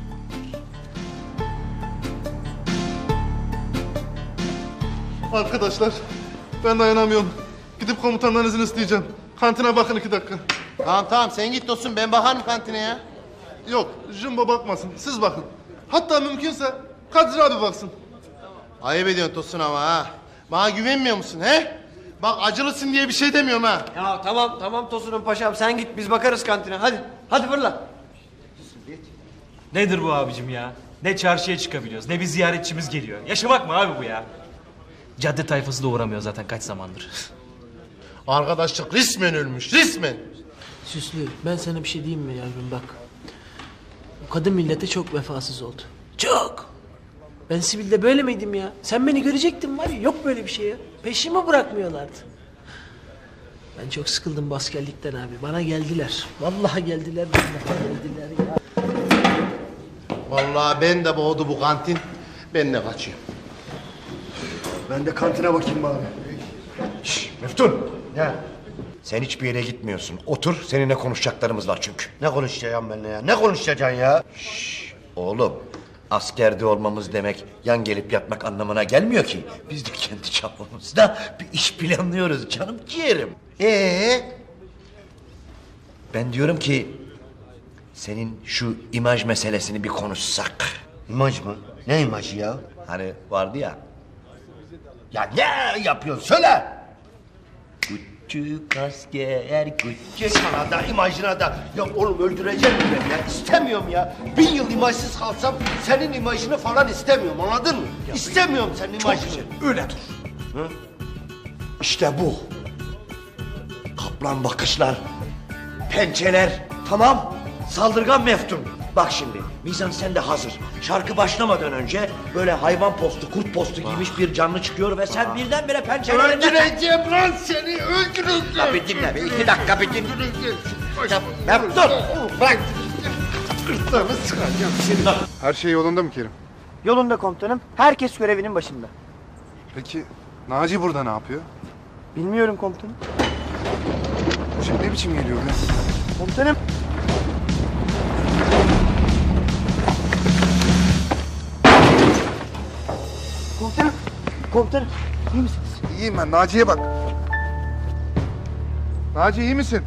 Arkadaşlar ben dayanamıyorum. Gidip komutandan izin isteyeceğim. Kantine bakın 2 dakika. Tamam sen git Tosun, ben bakarım kantine ya. Yok Jumbo bakmasın, siz bakın. Hatta mümkünse Kadir abi baksın. Ayıp ediyorsun Tosun ama ha. Bana güvenmiyor musun he? Bak acılısın diye bir şey demiyorum ha. Ya tamam Tosun'un paşam, sen git biz bakarız kantine, hadi fırla. Nedir bu abicim ya? Ne çarşıya çıkabiliyoruz, ne bir ziyaretçimiz geliyor. Yaşamak mı abi bu ya? Cadde tayfası da uğramıyor zaten kaç zamandır. Arkadaşlık resmen ölmüş, resmen. Süslü, ben sana bir şey diyeyim mi yavrum bak. Bu kadın millete çok vefasız oldu. Çok. Ben sivilde böyle miydim ya? Sen beni görecektin var ya, yok böyle bir şey ya. Peşimi bırakmıyorlardı. Ben çok sıkıldım bu askerlikten abi. Bana geldiler. Vallahi geldiler, ya. Vallahi ben de boğdu bu kantin. Ben de kaçıyorum. Ben de kantine bakayım bari. Şşş Meftun. Ya. Sen hiçbir yere gitmiyorsun. Otur, seninle konuşacaklarımız var çünkü. Ne konuşacağım benimle ya? Ne konuşacaksın ya? Şşş oğlum. Askerde olmamız demek yan gelip yatmak anlamına gelmiyor ki. Biz de kendi çapımızda bir iş planlıyoruz canım ciğerim. Ben diyorum ki senin şu imaj meselesini bir konuşsak. İmaj mı? Ne imajı ya? Hani vardı ya. Ya ne yapıyorsun? Söyle! Küçük asker, küçük... Sana da imajına da. Ya oğlum öldüreceğim ben ya. İstemiyorum ya. 1000 yıl imajsız kalsam senin imajını falan istemiyorum, anladın mı? İstemiyorum senin imajını. Öyle dur. Hı? İşte bu. Kaplan bakışlar, pençeler, tamam. Saldırgan Meftun. Bak şimdi, mizansen de hazır. Şarkı başlamadan önce böyle hayvan postu, kurt postu giymiş bir canlı çıkıyor ve sen birdenbire pençelerinden... Öldüreceğim lan seni, öldüreceğim. Ya bir dinle, 2 dakika bir dinle. Meftun, bırak. Gırtlağını sıkacağım seni. Her şey yolunda mı Kerim? Yolunda komutanım. Herkes görevinin başında. Peki Naci burada ne yapıyor? Bilmiyorum komutanım. Bu şey ne biçim geliyor be? Komutanım. Komutanım. Komutanım. İyi misiniz? İyiyim ben. Naci'ye bak. Naci iyi misin?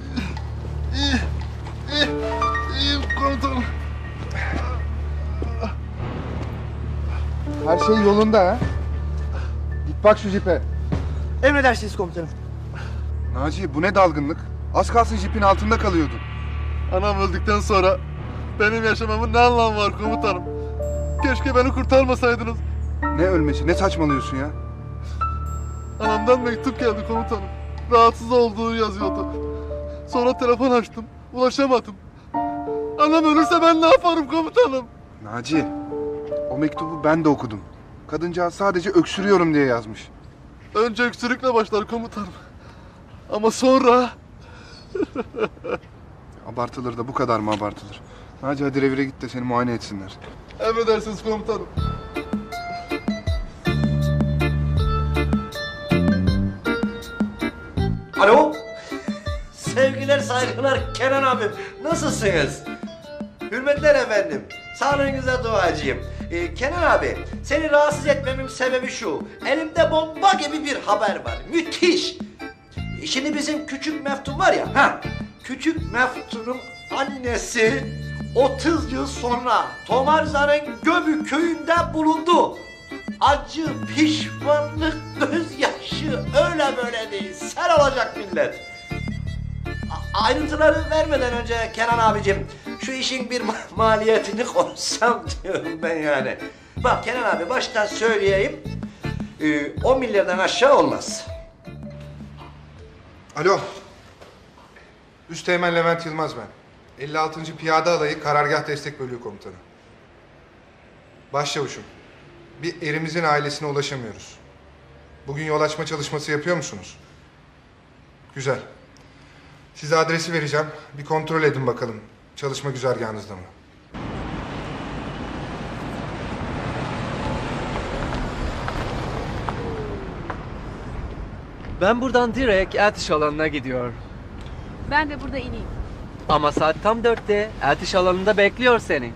İyiyim komutanım. Her şey yolunda ha? Git bak şu jipe. Emredersiniz komutanım. Naci bu ne dalgınlık? Az kalsın jipin altında kalıyordun. Anam öldükten sonra benim yaşamamın ne anlamı var komutanım? Keşke beni kurtarmasaydınız. Ne ölmesi? Ne saçmalıyorsun ya? Anamdan mektup geldi komutanım. Rahatsız olduğu yazıyordu. Sonra telefon açtım. Ulaşamadım. Anam ölürse ben ne yaparım komutanım? Naci, o mektubu ben de okudum. Kadıncağız sadece öksürüyorum diye yazmış. Önce öksürükle başlar komutanım. Ama sonra... Abartılır da bu kadar mı abartılır? Naci hadi revire git de seni muayene etsinler. Emredersiniz komutanım. Alo. Sevgiler saygılar Kenan abim. Nasılsınız? Hürmetler efendim. Sağlığınıza duacıyım. Kenan abi, seni rahatsız etmemin sebebi şu. Elimde bomba gibi bir haber var. Müthiş. Şimdi bizim küçük Meftun var ya. Küçük Meftun'un annesi 30 yıl sonra Tomarza'nın Göbü köyünde bulundu. Acı, pişmanlık, gözyaşı öyle böyle değil. Sel olacak millet. Ayrıntıları vermeden önce Kenan abicim şu işin bir maliyetini konuşsam diyorum ben yani. Bak Kenan abi baştan söyleyeyim. 10 milyardan aşağı olmaz. Alo. Üsteğmen Levent Yılmaz ben. 56. Piyade Alayı Karargah Destek Bölüğü Komutanı. Başçavuşum. Bir erimizin ailesine ulaşamıyoruz. Bugün yol açma çalışması yapıyor musunuz? Güzel. Size adresi vereceğim. Bir kontrol edin bakalım. Çalışma güzergahınızda mı? Ben buradan direkt atış alanına gidiyorum. Ben de burada ineyim. Ama saat tam 4'te atış alanında bekliyor seni.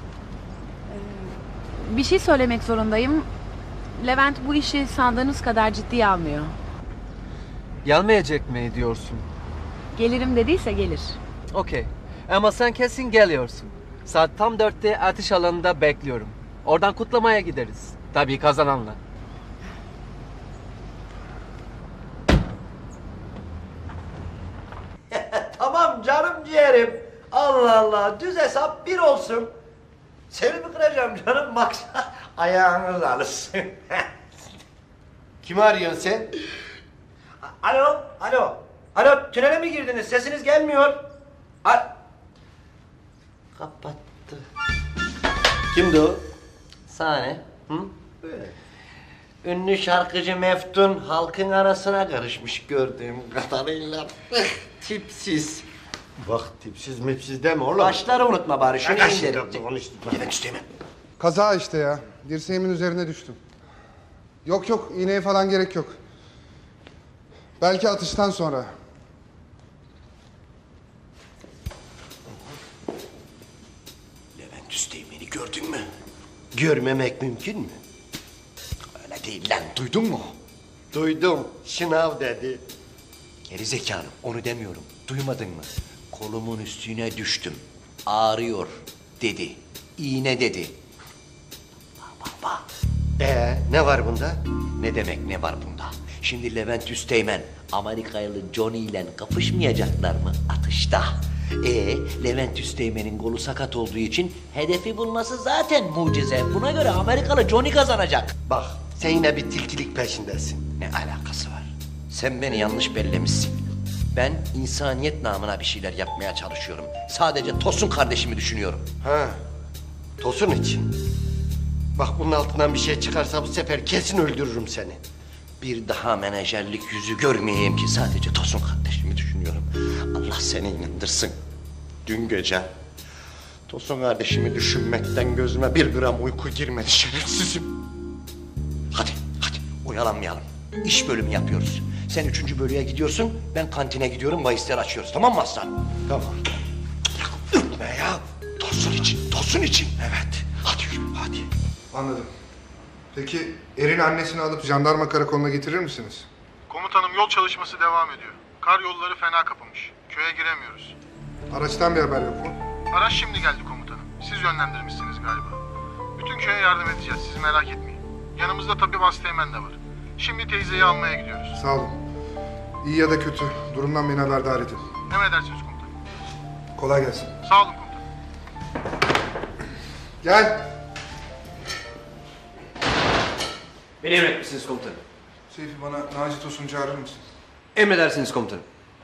Bir şey söylemek zorundayım. Levent bu işi sandığınız kadar ciddiye almıyor. Gelmeyecek mi diyorsun? Gelirim dediyse gelir. Okey. Ama sen kesin geliyorsun. Saat tam 4'te atış alanında bekliyorum. Oradan kutlamaya gideriz. Tabii kazananla. Tamam canım ciğerim. Allah Allah düz hesap bir olsun. Seni mi kıracağım canım? Maksat ayağınız alışsın. Kimi arıyorsun sen? Alo, alo. Alo, tünele mi girdiniz? Sesiniz gelmiyor. Kapattı. Kimdi o? Sahne. Hı? Böyle. Ünlü şarkıcı Meftun halkın arasına karışmış gördüğüm kadarıyla. Tipsiz. Bak tipsiz mipsiz deme oğlum. Başları unutma bari. Şunu Arkadaş, indirin. Levent Üsteğmen. Kaza işte ya. Dirseğimin üzerine düştüm. Yok iğneye falan gerek yok. Belki atıştan sonra. Levent Üsteğmen'i gördün mü? Görmemek mümkün mü? Öyle değil lan, duydun mu? Duydum. Şınav dedi. Gerizekalı, onu demiyorum. Duymadın mı? Kolumun üstüne düştüm. Ağrıyor dedi. İğne dedi. Baba. Ne var bunda? Ne demek ne var bunda? Şimdi Levent Üsteğmen Amerikalı Johnny ile kapışmayacaklar mı atışta? Levent Üsteğmen'in kolu sakat olduğu için hedefi bulması zaten mucize. Buna göre Amerikalı Johnny kazanacak. Bak sen yine bir tilkilik peşindesin. Ne alakası var? Sen beni yanlış bellemişsin. Ben insaniyet namına bir şeyler yapmaya çalışıyorum. Sadece Tosun kardeşimi düşünüyorum. Ha, Tosun için. Bak bunun altından bir şey çıkarsa bu sefer kesin öldürürüm seni. Bir daha menajerlik yüzü görmeyeyim ki sadece Tosun kardeşimi düşünüyorum. Allah seni inandırsın. Dün gece Tosun kardeşimi düşünmekten gözüme 1 gram uyku girmedi şerefsizim. Hadi oyalanmayalım. İş bölümü yapıyoruz. Sen 3. bölüye gidiyorsun, ben kantine gidiyorum, bahisler açıyoruz. Tamam mı aslan? Tamam. Ürkme ya. Tosun için, Tosun için. Evet. Hadi yürü, hadi. Anladım. Peki Erin annesini alıp jandarma karakoluna getirir misiniz? Komutanım yol çalışması devam ediyor. Kar yolları fena kapamış. Köye giremiyoruz. Araçtan bir haber yok mu? Araç şimdi geldi komutanım. Siz yönlendirmişsiniz galiba. Bütün köye yardım edeceğiz, siz merak etmeyin. Yanımızda tabii Basteğmen de var. Şimdi teyzeyi almaya gidiyoruz. Sağ olun. İyi ya da kötü, durumdan beni haberdar edin. Emredersiniz komutanım. Kolay gelsin. Sağ olun komutanım. Gel. Beni emretmişsiniz komutanım. Seyfi, bana Naci Tosun'u çağırır mısın? Emredersiniz komutanım.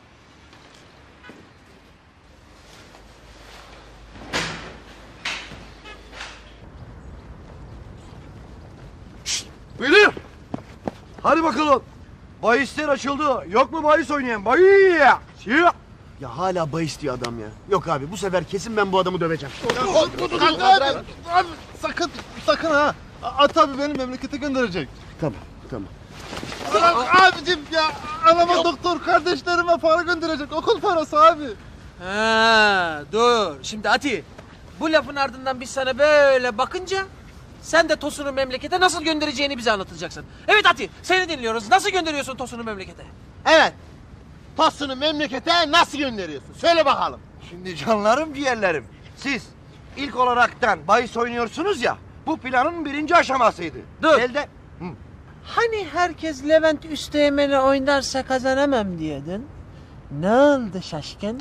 Beyler! Hadi bakalım. Bahisler açıldı. Yok mu bahis oynayan? Bahis! Ya hala bahis diyor adam ya. Yok abi, bu sefer kesin ben bu adamı döveceğim. Abi sakın ha. At abi beni memlekete gönderecek. Tamam. Abicim ya, anama doktor, kardeşlerime para gönderecek. Okul parası abi. Ha, dur. Şimdi Ati, bu lafın ardından biz sana böyle bakınca sen de Tosun'u memlekete nasıl göndereceğini bize anlatacaksın. Evet Ati, seni dinliyoruz. Nasıl gönderiyorsun Tosun'u memlekete? Evet. Tosun'u memlekete nasıl gönderiyorsun? Söyle bakalım. Şimdi canlarım, ciğerlerim. Siz ilk olaraktan bahis oynuyorsunuz ya. Bu planın 1. aşamasıydı. Dur. Elde... Hani herkes Levent Üsteğmen'i oynarsa kazanamam diyordun. Ne oldu şaşkın?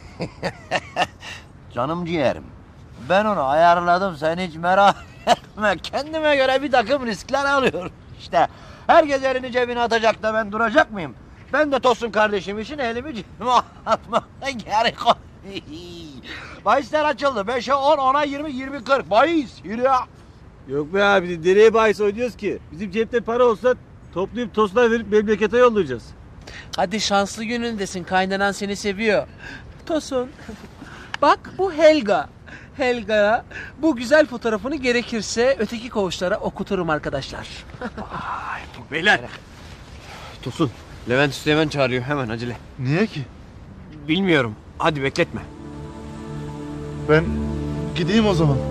Canım ciğerim. Ben onu ayarladım, sen hiç merak etme. Kendime göre bir takım riskler alıyorum. İşte herkes elini cebine atacak da ben duracak mıyım? Ben de Tosun kardeşim için elimi cebime atmaya gerek yok. Bahisler açıldı. 5'e 10, 10'a 20, 20, 40. Bahis. Yürü ya. Yok be abi, nereye bahis oynuyoruz ki? Bizim cepte para olsa toplayıp Tosun'a verip memlekete yollayacağız. Hadi şanslı günündesin, kaynanan seni seviyor. Tosun, bak bu Helga. Helga'ya bu güzel fotoğrafını gerekirse öteki koğuşlara okuturum arkadaşlar. Beyler. Tosun, Levent Üsteğmen çağırıyor, hemen acele. Niye ki? Bilmiyorum. Hadi bekletme. Ben gideyim o zaman.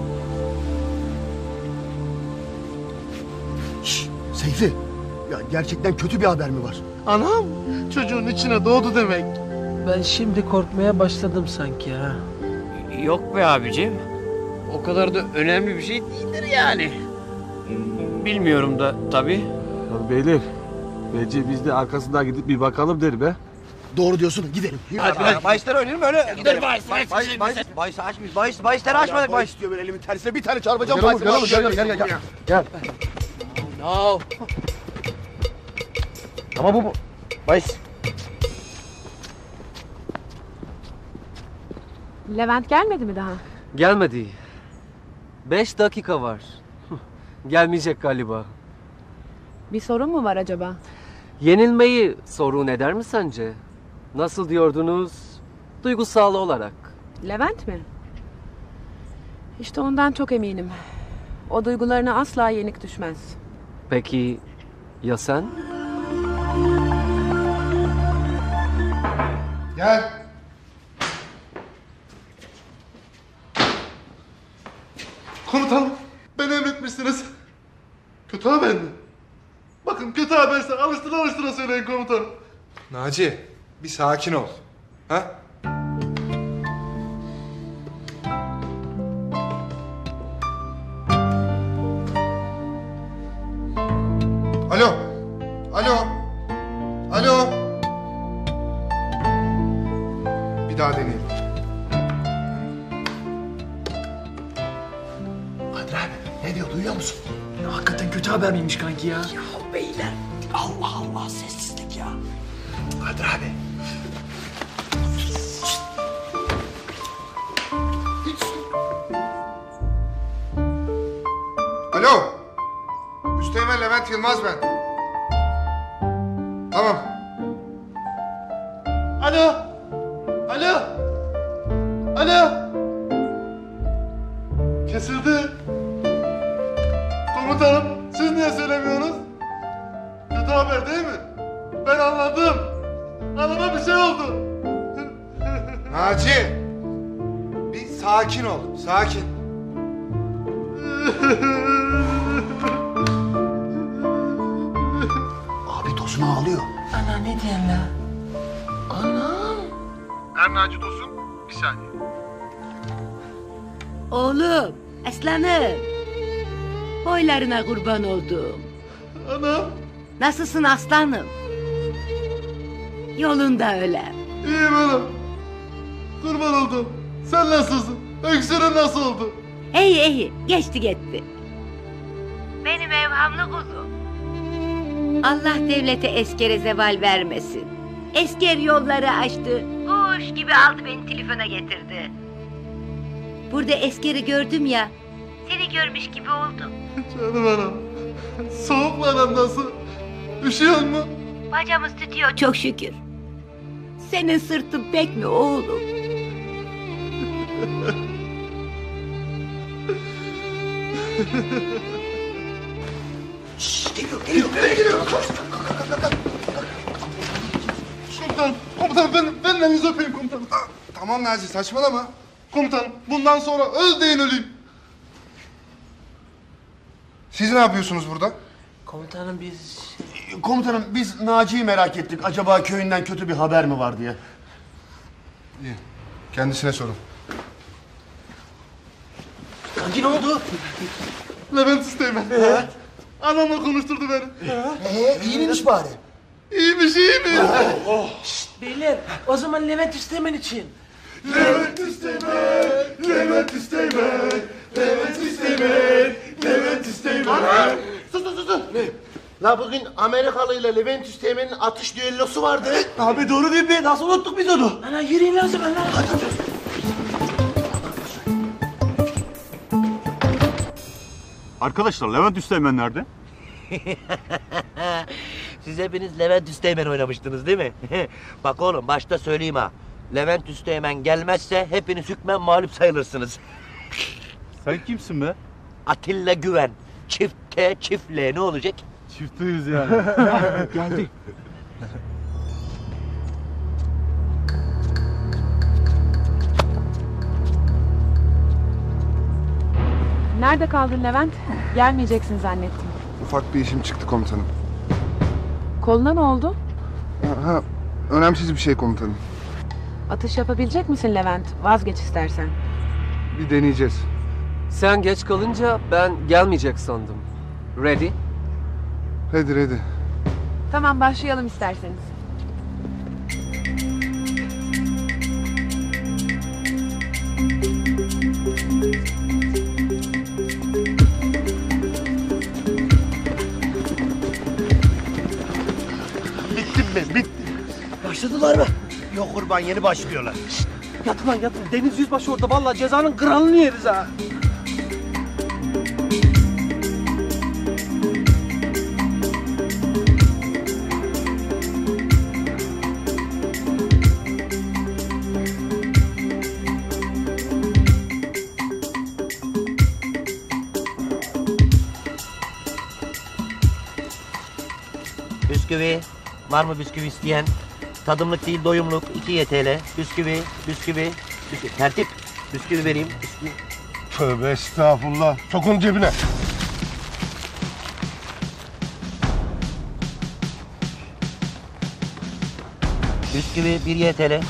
Seyfi, ya gerçekten kötü bir haber mi var? Anam, çocuğun içine doğdu demek. Ben şimdi korkmaya başladım sanki ha. Yok be abicim. O kadar da önemli bir şey değildir yani. Bilmiyorum da tabii. Ya beyler, bence biz de arkasından gidip bir bakalım derim be. Doğru diyorsun, gidelim. Hadi. Bahisleri oynayalım öyle. Gidelim. Bahis açmış. Bahisleri açmadık. Bahis diyor böyle, elimin tersine bir tane çarpacağım. Gel. No. Ama bu bahis. Levent gelmedi mi daha? Gelmedi. 5 dakika var. Gelmeyecek galiba. Bir sorun mu var acaba? Yenilmeyi sorun eder mi sence? Nasıl diyordunuz? Duygusal olarak. Levent mi? İşte ondan çok eminim. O duygularına asla yenik düşmez. Peki ya sen? Gel. Komutanım, beni emretmişsiniz. Kötü haber mi? Bakın kötü haberse alıştıra söyleyin komutanım. Naci, bir sakin ol. Ha? Alo. Bir daha deneyelim. Kadir abi, ne diyor, duyuyor musun? Ya hakikaten kötü haber miymiş kanki ya? Ya beyler, Allah Allah, sessizlik ya. Kadir abi. Alo. Üsteğmen Levent Yılmaz ben. Tamam. Alo. Kesildi. Komutanım, siz niye söylemiyorsunuz? Kötü haber değil mi? Ben anlamadım. Anladım. Anama bir şey oldu. Naci! Bir sakin ol, sakin. Abi Tosun ağlıyor. Ana ne diyorsun la? Anam. Naci Tosun, bir saniye. Oğlum, aslanım. Boylarına kurban oldum. Anam. Nasılsın aslanım? Yolunda öyle. İyiyim anam. Kurban oldum. Sen nasılsın? Öksürün nasıl oldu? İyi, geçti gitti. Benim evhamlı kuzum. Allah devlete eskere zeval vermesin. Esker yolları açtı. Kuş gibi aldı beni telefona getirdi. Burada eskeri gördüm ya. Seni görmüş gibi oldum. Canım anam. Soğuk mu anam nasıl? Üşüyor mu? Bacamız tutuyor çok şükür. Senin sırtın pek mi oğlum? Geliyor. Komutanım ben elinizi öpeyim komutanım. Tamam Naci, saçmalama. Komutanım bundan sonra öl deyin öleyim. Siz ne yapıyorsunuz burada? Komutanım biz... Komutanım biz Naci'yi merak ettik. Acaba köyünden kötü bir haber mi var diye. İyi, kendisine sorun. Kanki ne oldu? Levent Üsteğmen. Anamla konuşturdu beni. İyi miymiş bari? İyiymiş. Şşt beyler o zaman Levent Üsteğmen için. Levent Üsteğmen. Sus. La bugün Amerikalı ile Levent Üsteğmen'in atış düellosu vardı. Abi doğru değil mi? Nasıl unuttuk biz onu? Ana yürüyün lazım ana. Arkadaşlar Levent Üsteğmen nerede? Siz hepiniz Levent Üsteğmen oynamıştınız değil mi? Bak oğlum başta söyleyeyim ha. Levent Üsteğmen gelmezse hepiniz hükmen mağlup sayılırsınız. Sen kimsin be? Atilla Güven. Çift T, çift L ne olacak? Çiftiyiz yani. Geldi. Nerede kaldın Levent? Gelmeyeceksin zannettim. Ufak bir işim çıktı komutanım. Koluna ne oldu? Ha, önemsiz bir şey komutanım. Atış yapabilecek misin Levent? Vazgeç istersen. Bir deneyeceğiz. Sen geç kalınca ben gelmeyecek sandım. Ready? Ready. Tamam başlayalım isterseniz. Bittim. Başladılar mı? Yok kurban yeni başlıyorlar. Yatın lan yatın. Deniz Yüzbaşı orada vallahi cezanın kralını yeriz ha. Bisküvi. Var mı bisküvi isteyen? Tadımlık değil doyumluk. 2 YTL. Bisküvi. Tertip. Bisküvi vereyim. Bisküvi. Tövbe estağfurullah. Sok onu cebine. Bisküvi 1 YTL.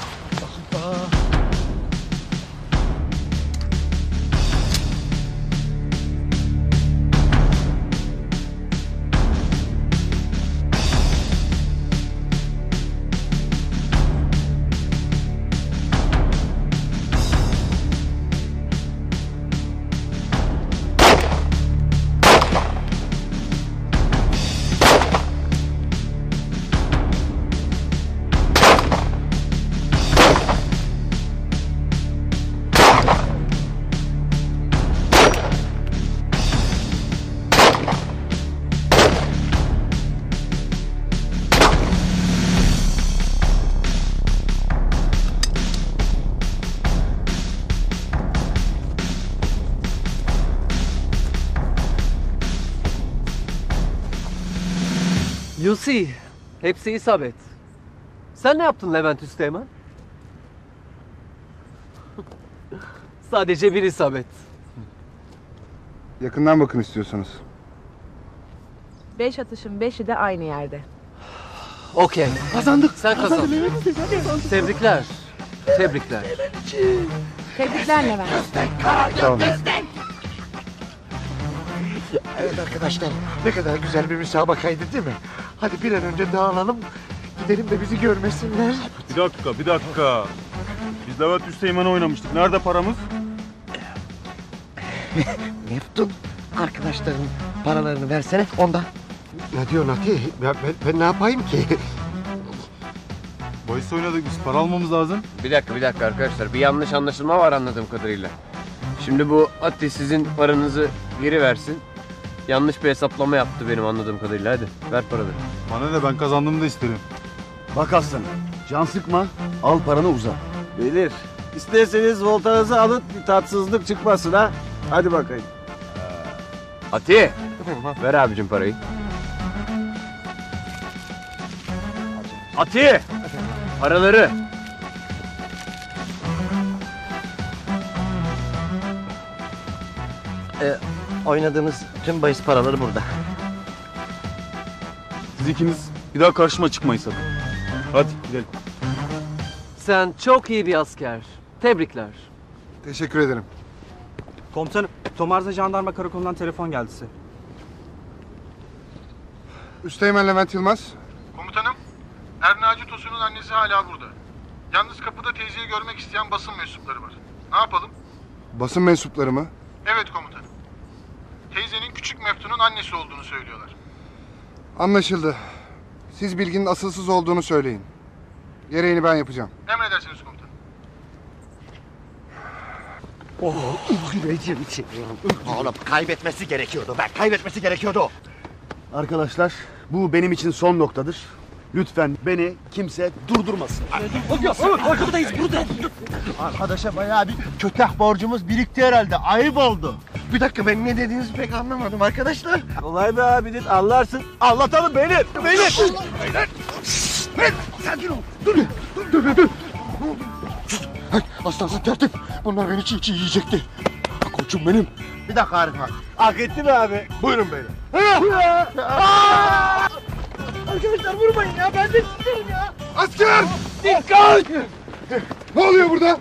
You see, hepsi isabet. Sen ne yaptın Levent Üsteğmen? Sadece bir isabet. Yakından bakın istiyorsanız. 5 atışın 5'i de aynı yerde. Okey. Kazandık. Sen kazandın. Tebrikler. Tebrikler. Tebrikler Levent. Tamam. Evet arkadaşlar, ne kadar güzel bir müsabakaydı değil mi? Hadi bir an önce dağılalım, gidelim de bizi görmesinler. Bir dakika. Biz Levent Üsteğmen'e oynamıştık. Nerede paramız? Meftun, arkadaşların paralarını versene ondan. Ne diyorsun Ati? Ben ne yapayım ki? Bahis oynadık biz. Para almamız lazım. Bir dakika arkadaşlar. Bir yanlış anlaşılma var anladığım kadarıyla. Şimdi bu Ati sizin paranızı geri versin. Yanlış bir hesaplama yaptı benim anladığım kadarıyla. Hadi ver paraları. Bana ne, ben kazandığımı da isterim. Bak aslanım, can sıkma, al paranı uzat. Bilir. İsterseniz voltanızı alın, bir tatsızlık çıkmasın ha. Hadi bakayım. Ati! Ver abicim parayı. Ati! Paraları! Oynadığımız tüm bahis paraları burada. Siz ikiniz bir daha karşıma çıkmayın sakın. Hadi gidelim. Sen çok iyi bir asker. Tebrikler. Teşekkür ederim. Komutanım, Tomarza Jandarma Karakolu'ndan telefon geldi size. Üsteğmen Levent Yılmaz. Komutanım, Ernaci Tosun'un annesi hala burada. Yalnız kapıda teyzeyi görmek isteyen basın mensupları var. Ne yapalım? Basın mensupları mı? Evet komutanım. Teyzenin küçük Meftun'un annesi olduğunu söylüyorlar. Anlaşıldı. Siz bilginin asılsız olduğunu söyleyin. Gereğini ben yapacağım. Emredersiniz komutanım. Oğlum kaybetmesi gerekiyordu be, kaybetmesi gerekiyordu. Arkadaşlar, bu benim için son noktadır. Lütfen beni kimse durdurmasın. Arkadayız burada. Arkadaşa bayağı bir kötah borcumuz birikti herhalde. Ayıp oldu. Bir dakika, ben ne dediğinizi pek anlamadım arkadaşlar. Kolay be abinin, anlarsın. Anlatalım beyler. Beyler. Sakin ol. Dur. Aslansın tertip. Bunlar beni çiğ yiyecekti. Koçum benim. Bir dakika Arif abi. Hak etti mi abi? Buyurun beyler. Arkadaşlar vurmayın ya, ben de istiyorum ya. Asker! Dikkat! Ne oluyor burada?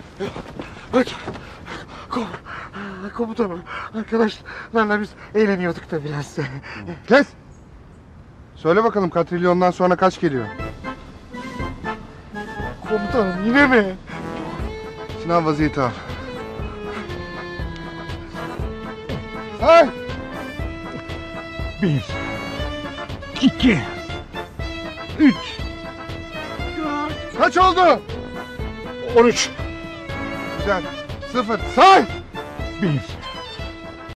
Komutanım, arkadaşlarla biz eğleniyorduk da biraz. Kes! Söyle bakalım katrilyondan sonra kaç geliyor? Komutanım yine mi? Sınav vaziyeti al. Say! 1 2 3 Kaç oldu? 13 Güzel. 0. Say! 1